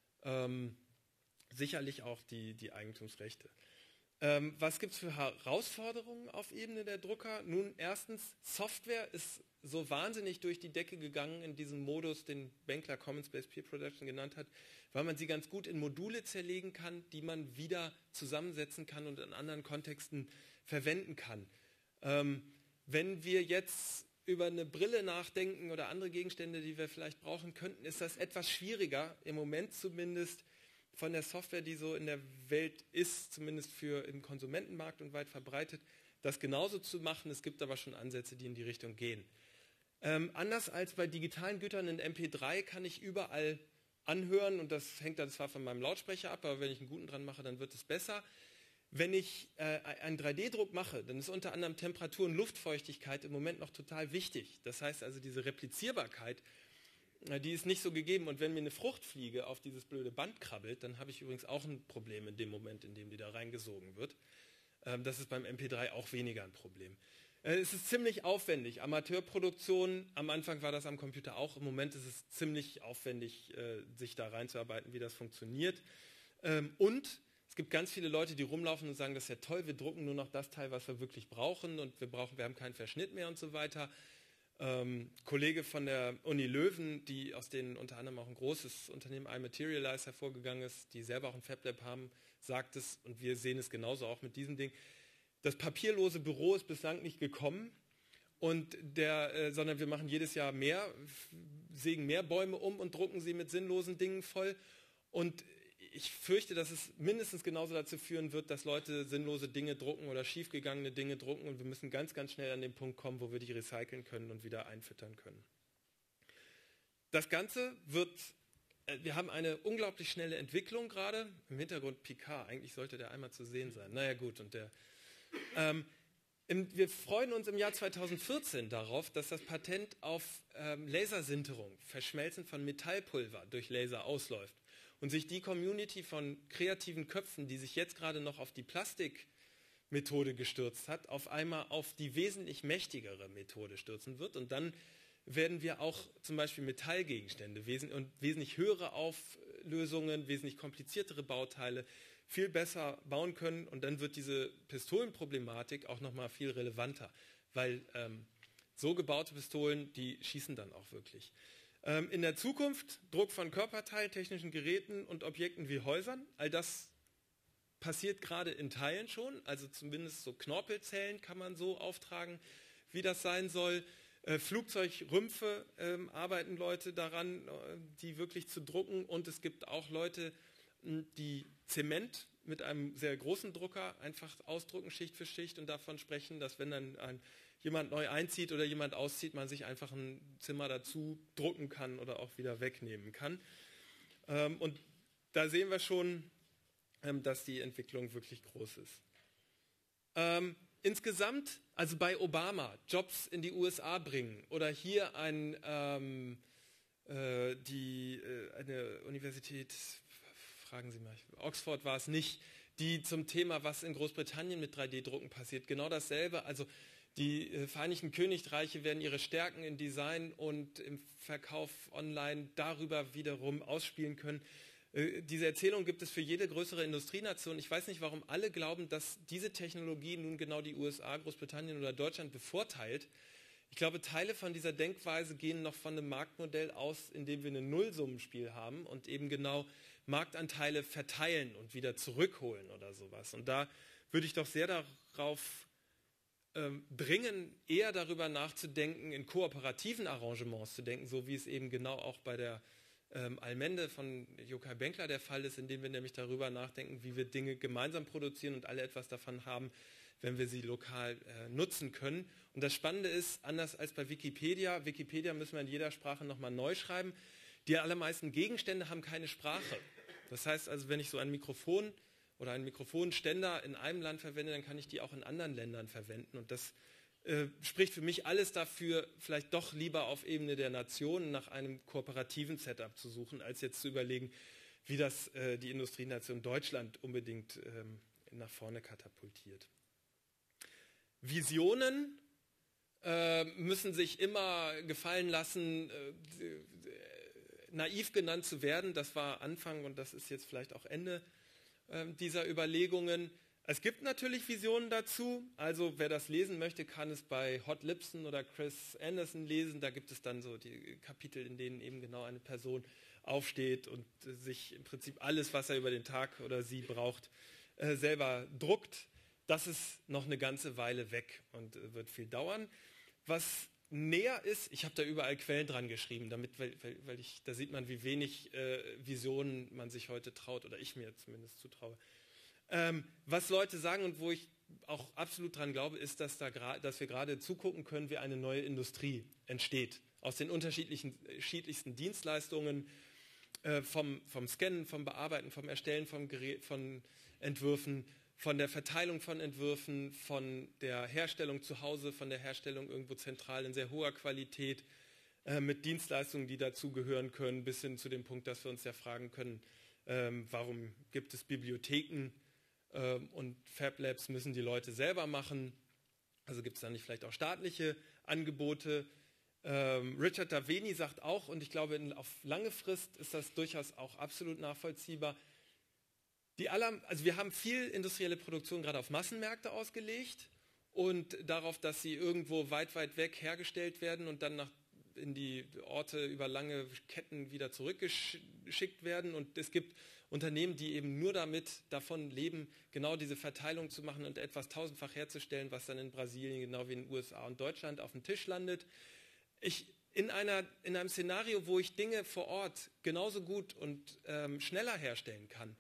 Sicherlich auch die Eigentumsrechte. Was gibt es für Herausforderungen auf Ebene der Drucker? Nun, erstens, Software ist so wahnsinnig durch die Decke gegangen in diesem Modus, den Benkler Commons-Based Peer Production genannt hat, weil man sie ganz gut in Module zerlegen kann, die man wieder zusammensetzen kann und in anderen Kontexten verwenden kann. Wenn wir jetzt über eine Brille nachdenken oder andere Gegenstände, die wir vielleicht brauchen könnten, ist das etwas schwieriger, im Moment zumindest, von der Software, die so in der Welt ist, zumindest für im Konsumentenmarkt und weit verbreitet, das genauso zu machen. Es gibt aber schon Ansätze, die in die Richtung gehen. Anders als bei digitalen Gütern in MP3 kann ich überall anhören und das hängt dann zwar von meinem Lautsprecher ab, aber wenn ich einen guten dran mache, dann wird es besser. Wenn ich einen 3D-Druck mache, dann ist unter anderem Temperatur und Luftfeuchtigkeit im Moment noch total wichtig. Das heißt also, diese Replizierbarkeit, die ist nicht so gegeben. Und wenn mir eine Fruchtfliege auf dieses blöde Band krabbelt, dann habe ich übrigens auch ein Problem in dem Moment, in dem die da reingesogen wird. Das ist beim MP3 auch weniger ein Problem. Es ist ziemlich aufwendig. Amateurproduktion, am Anfang war das am Computer auch. Im Moment ist es ziemlich aufwendig, sich da reinzuarbeiten, wie das funktioniert. Und es gibt ganz viele Leute, die rumlaufen und sagen, das ist ja toll, wir drucken nur noch das Teil, was wir wirklich brauchen und wir haben keinen Verschnitt mehr und so weiter. Kollege von der Uni Löwen, die aus denen unter anderem auch ein großes Unternehmen iMaterialize hervorgegangen ist, die selber auch ein FabLab haben, sagt es, und wir sehen es genauso auch mit diesem Ding, das papierlose Büro ist bislang nicht gekommen, sondern wir machen jedes Jahr sägen mehr Bäume um und drucken sie mit sinnlosen Dingen voll. Und ich fürchte, dass es mindestens genauso dazu führen wird, dass Leute sinnlose Dinge drucken oder schiefgegangene Dinge drucken und wir müssen ganz, ganz schnell an den Punkt kommen, wo wir die recyceln können und wieder einfüttern können. Das Ganze wir haben eine unglaublich schnelle Entwicklung gerade, im Hintergrund Picard, eigentlich sollte der einmal zu sehen sein. Naja gut, wir freuen uns im Jahr 2014 darauf, dass das Patent auf Lasersinterung, Verschmelzen von Metallpulver durch Laser ausläuft. Und sich die Community von kreativen Köpfen, die sich jetzt gerade noch auf die Plastikmethode gestürzt hat, auf einmal auf die wesentlich mächtigere Methode stürzen wird. Und dann werden wir auch zum Beispiel Metallgegenstände und wesentlich höhere Auflösungen, wesentlich kompliziertere Bauteile viel besser bauen können. Und dann wird diese Pistolenproblematik auch nochmal viel relevanter, weil so gebaute Pistolen, die schießen dann auch wirklich. In der Zukunft Druck von Körperteilen, technischen Geräten und Objekten wie Häusern. All das passiert gerade in Teilen schon. Also zumindest so Knorpelzellen kann man so auftragen, wie das sein soll. Flugzeugrümpfe arbeiten Leute daran, die wirklich zu drucken. Und es gibt auch Leute, die Zement mit einem sehr großen Drucker einfach ausdrucken, Schicht für Schicht, und davon sprechen, dass wenn dann jemand neu einzieht oder jemand auszieht, man sich einfach ein Zimmer dazu drucken kann oder auch wieder wegnehmen kann. Und da sehen wir schon, dass die Entwicklung wirklich groß ist. Insgesamt, also bei Obama, Jobs in die USA bringen oder hier eine Universität, fragen Sie mal, Oxford war es nicht, die zum Thema, was in Großbritannien mit 3D-Drucken passiert, genau dasselbe, also die Vereinigten Königreiche werden ihre Stärken in Design und im Verkauf online darüber wiederum ausspielen können. Diese Erzählung gibt es für jede größere Industrienation. Ich weiß nicht, warum alle glauben, dass diese Technologie nun genau die USA, Großbritannien oder Deutschland bevorteilt. Ich glaube, Teile von dieser Denkweise gehen noch von einem Marktmodell aus, in dem wir ein Nullsummenspiel haben und eben genau Marktanteile verteilen und wieder zurückholen oder sowas. Und da würde ich doch sehr darauf dringen, eher darüber nachzudenken, in kooperativen Arrangements zu denken, so wie es eben genau auch bei der Allmende von Jokaj Benkler der Fall ist, indem wir nämlich darüber nachdenken, wie wir Dinge gemeinsam produzieren und alle etwas davon haben, wenn wir sie lokal nutzen können. Und das Spannende ist, anders als bei Wikipedia, Wikipedia müssen wir in jeder Sprache nochmal neu schreiben, die allermeisten Gegenstände haben keine Sprache. Das heißt also, wenn ich so ein Mikrofon oder einen Mikrofonständer in einem Land verwende, dann kann ich die auch in anderen Ländern verwenden. Und das spricht für mich alles dafür, vielleicht doch lieber auf Ebene der Nationen nach einem kooperativen Setup zu suchen, als jetzt zu überlegen, wie das die Industrienation Deutschland unbedingt nach vorne katapultiert. Visionen müssen sich immer gefallen lassen, naiv genannt zu werden. Das war Anfang und das ist jetzt vielleicht auch Ende dieser Überlegungen. Es gibt natürlich Visionen dazu, also wer das lesen möchte, kann es bei Hod Lipson oder Chris Anderson lesen. Da gibt es dann so die Kapitel, in denen eben genau eine Person aufsteht und sich im Prinzip alles, was er über den Tag oder sie braucht, selber druckt. Das ist noch eine ganze Weile weg und wird viel dauern. Was näher ist, ich habe da überall Quellen dran geschrieben, da sieht man, wie wenig Visionen man sich heute traut, oder ich mir zumindest zutraue. Was Leute sagen und wo ich auch absolut dran glaube, ist, dass wir gerade zugucken können, wie eine neue Industrie entsteht. Aus den unterschiedlichsten Dienstleistungen, vom Scannen, vom Bearbeiten, vom Erstellen von Entwürfen, von der Verteilung von Entwürfen, von der Herstellung zu Hause, von der Herstellung irgendwo zentral in sehr hoher Qualität, mit Dienstleistungen, die dazugehören können, bis hin zu dem Punkt, dass wir uns ja fragen können, warum gibt es Bibliotheken und Fab Labs müssen die Leute selber machen. Also gibt es da nicht vielleicht auch staatliche Angebote. Richard Daveni sagt auch, und ich glaube, auf lange Frist ist das durchaus auch absolut nachvollziehbar, also wir haben viel industrielle Produktion gerade auf Massenmärkte ausgelegt und darauf, dass sie irgendwo weit, weit weg hergestellt werden und dann in die Orte über lange Ketten wieder zurückgeschickt werden. Und es gibt Unternehmen, die eben nur davon leben, genau diese Verteilung zu machen und etwas tausendfach herzustellen, was dann in Brasilien, genau wie in den USA und Deutschland, auf dem Tisch landet. In einem Szenario, wo ich Dinge vor Ort genauso gut und schneller herstellen kann,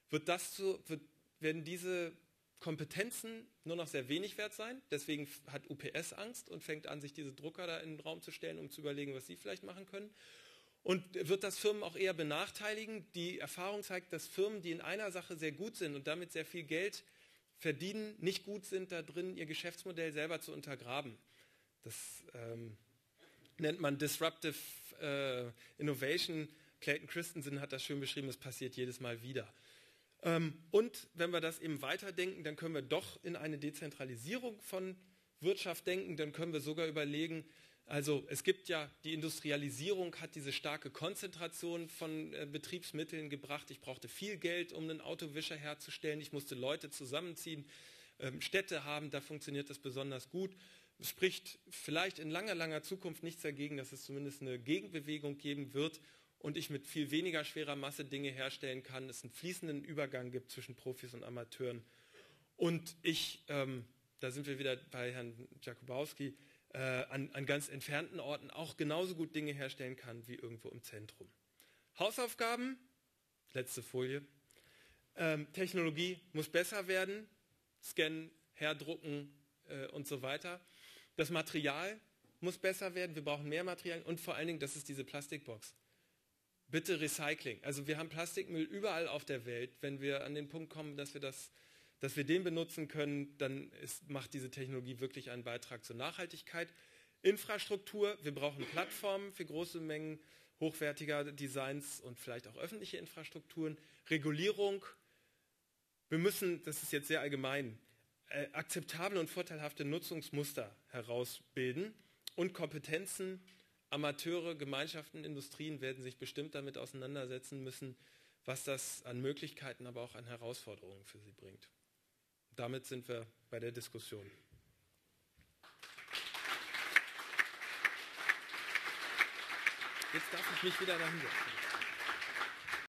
werden diese Kompetenzen nur noch sehr wenig wert sein. Deswegen hat UPS Angst und fängt an, sich diese Drucker da in den Raum zu stellen, um zu überlegen, was sie vielleicht machen können. Und wird das Firmen auch eher benachteiligen. Die Erfahrung zeigt, dass Firmen, die in einer Sache sehr gut sind und damit sehr viel Geld verdienen, nicht gut sind, da drin ihr Geschäftsmodell selber zu untergraben. Das nennt man Disruptive Innovation. Clayton Christensen hat das schön beschrieben, es passiert jedes Mal wieder. Und wenn wir das eben weiterdenken, dann können wir doch in eine Dezentralisierung von Wirtschaft denken, dann können wir sogar überlegen, also es gibt ja, die Industrialisierung hat diese starke Konzentration von Betriebsmitteln gebracht. Ich brauchte viel Geld, um einen Autowischer herzustellen. Ich musste Leute zusammenziehen, Städte haben, da funktioniert das besonders gut. Es spricht vielleicht in langer, langer Zukunft nichts dagegen, dass es zumindest eine Gegenbewegung geben wird und ich mit viel weniger schwerer Masse Dinge herstellen kann, es einen fließenden Übergang gibt zwischen Profis und Amateuren. Und da sind wir wieder bei Herrn Jakubowski, an ganz entfernten Orten auch genauso gut Dinge herstellen kann wie irgendwo im Zentrum. Hausaufgaben, letzte Folie. Technologie muss besser werden, scannen, herdrucken und so weiter. Das Material muss besser werden, wir brauchen mehr Material und vor allen Dingen, das ist diese Plastikbox. Bitte Recycling. Also wir haben Plastikmüll überall auf der Welt. Wenn wir an den Punkt kommen, dass wir den benutzen können, dann macht diese Technologie wirklich einen Beitrag zur Nachhaltigkeit. Infrastruktur, wir brauchen Plattformen für große Mengen hochwertiger Designs und vielleicht auch öffentliche Infrastrukturen. Regulierung, wir müssen, das ist jetzt sehr allgemein, akzeptable und vorteilhafte Nutzungsmuster herausbilden und Kompetenzen. Amateure, Gemeinschaften, Industrien werden sich bestimmt damit auseinandersetzen müssen, was das an Möglichkeiten, aber auch an Herausforderungen für sie bringt. Damit sind wir bei der Diskussion. Jetzt darf ich mich wieder dahin setzen.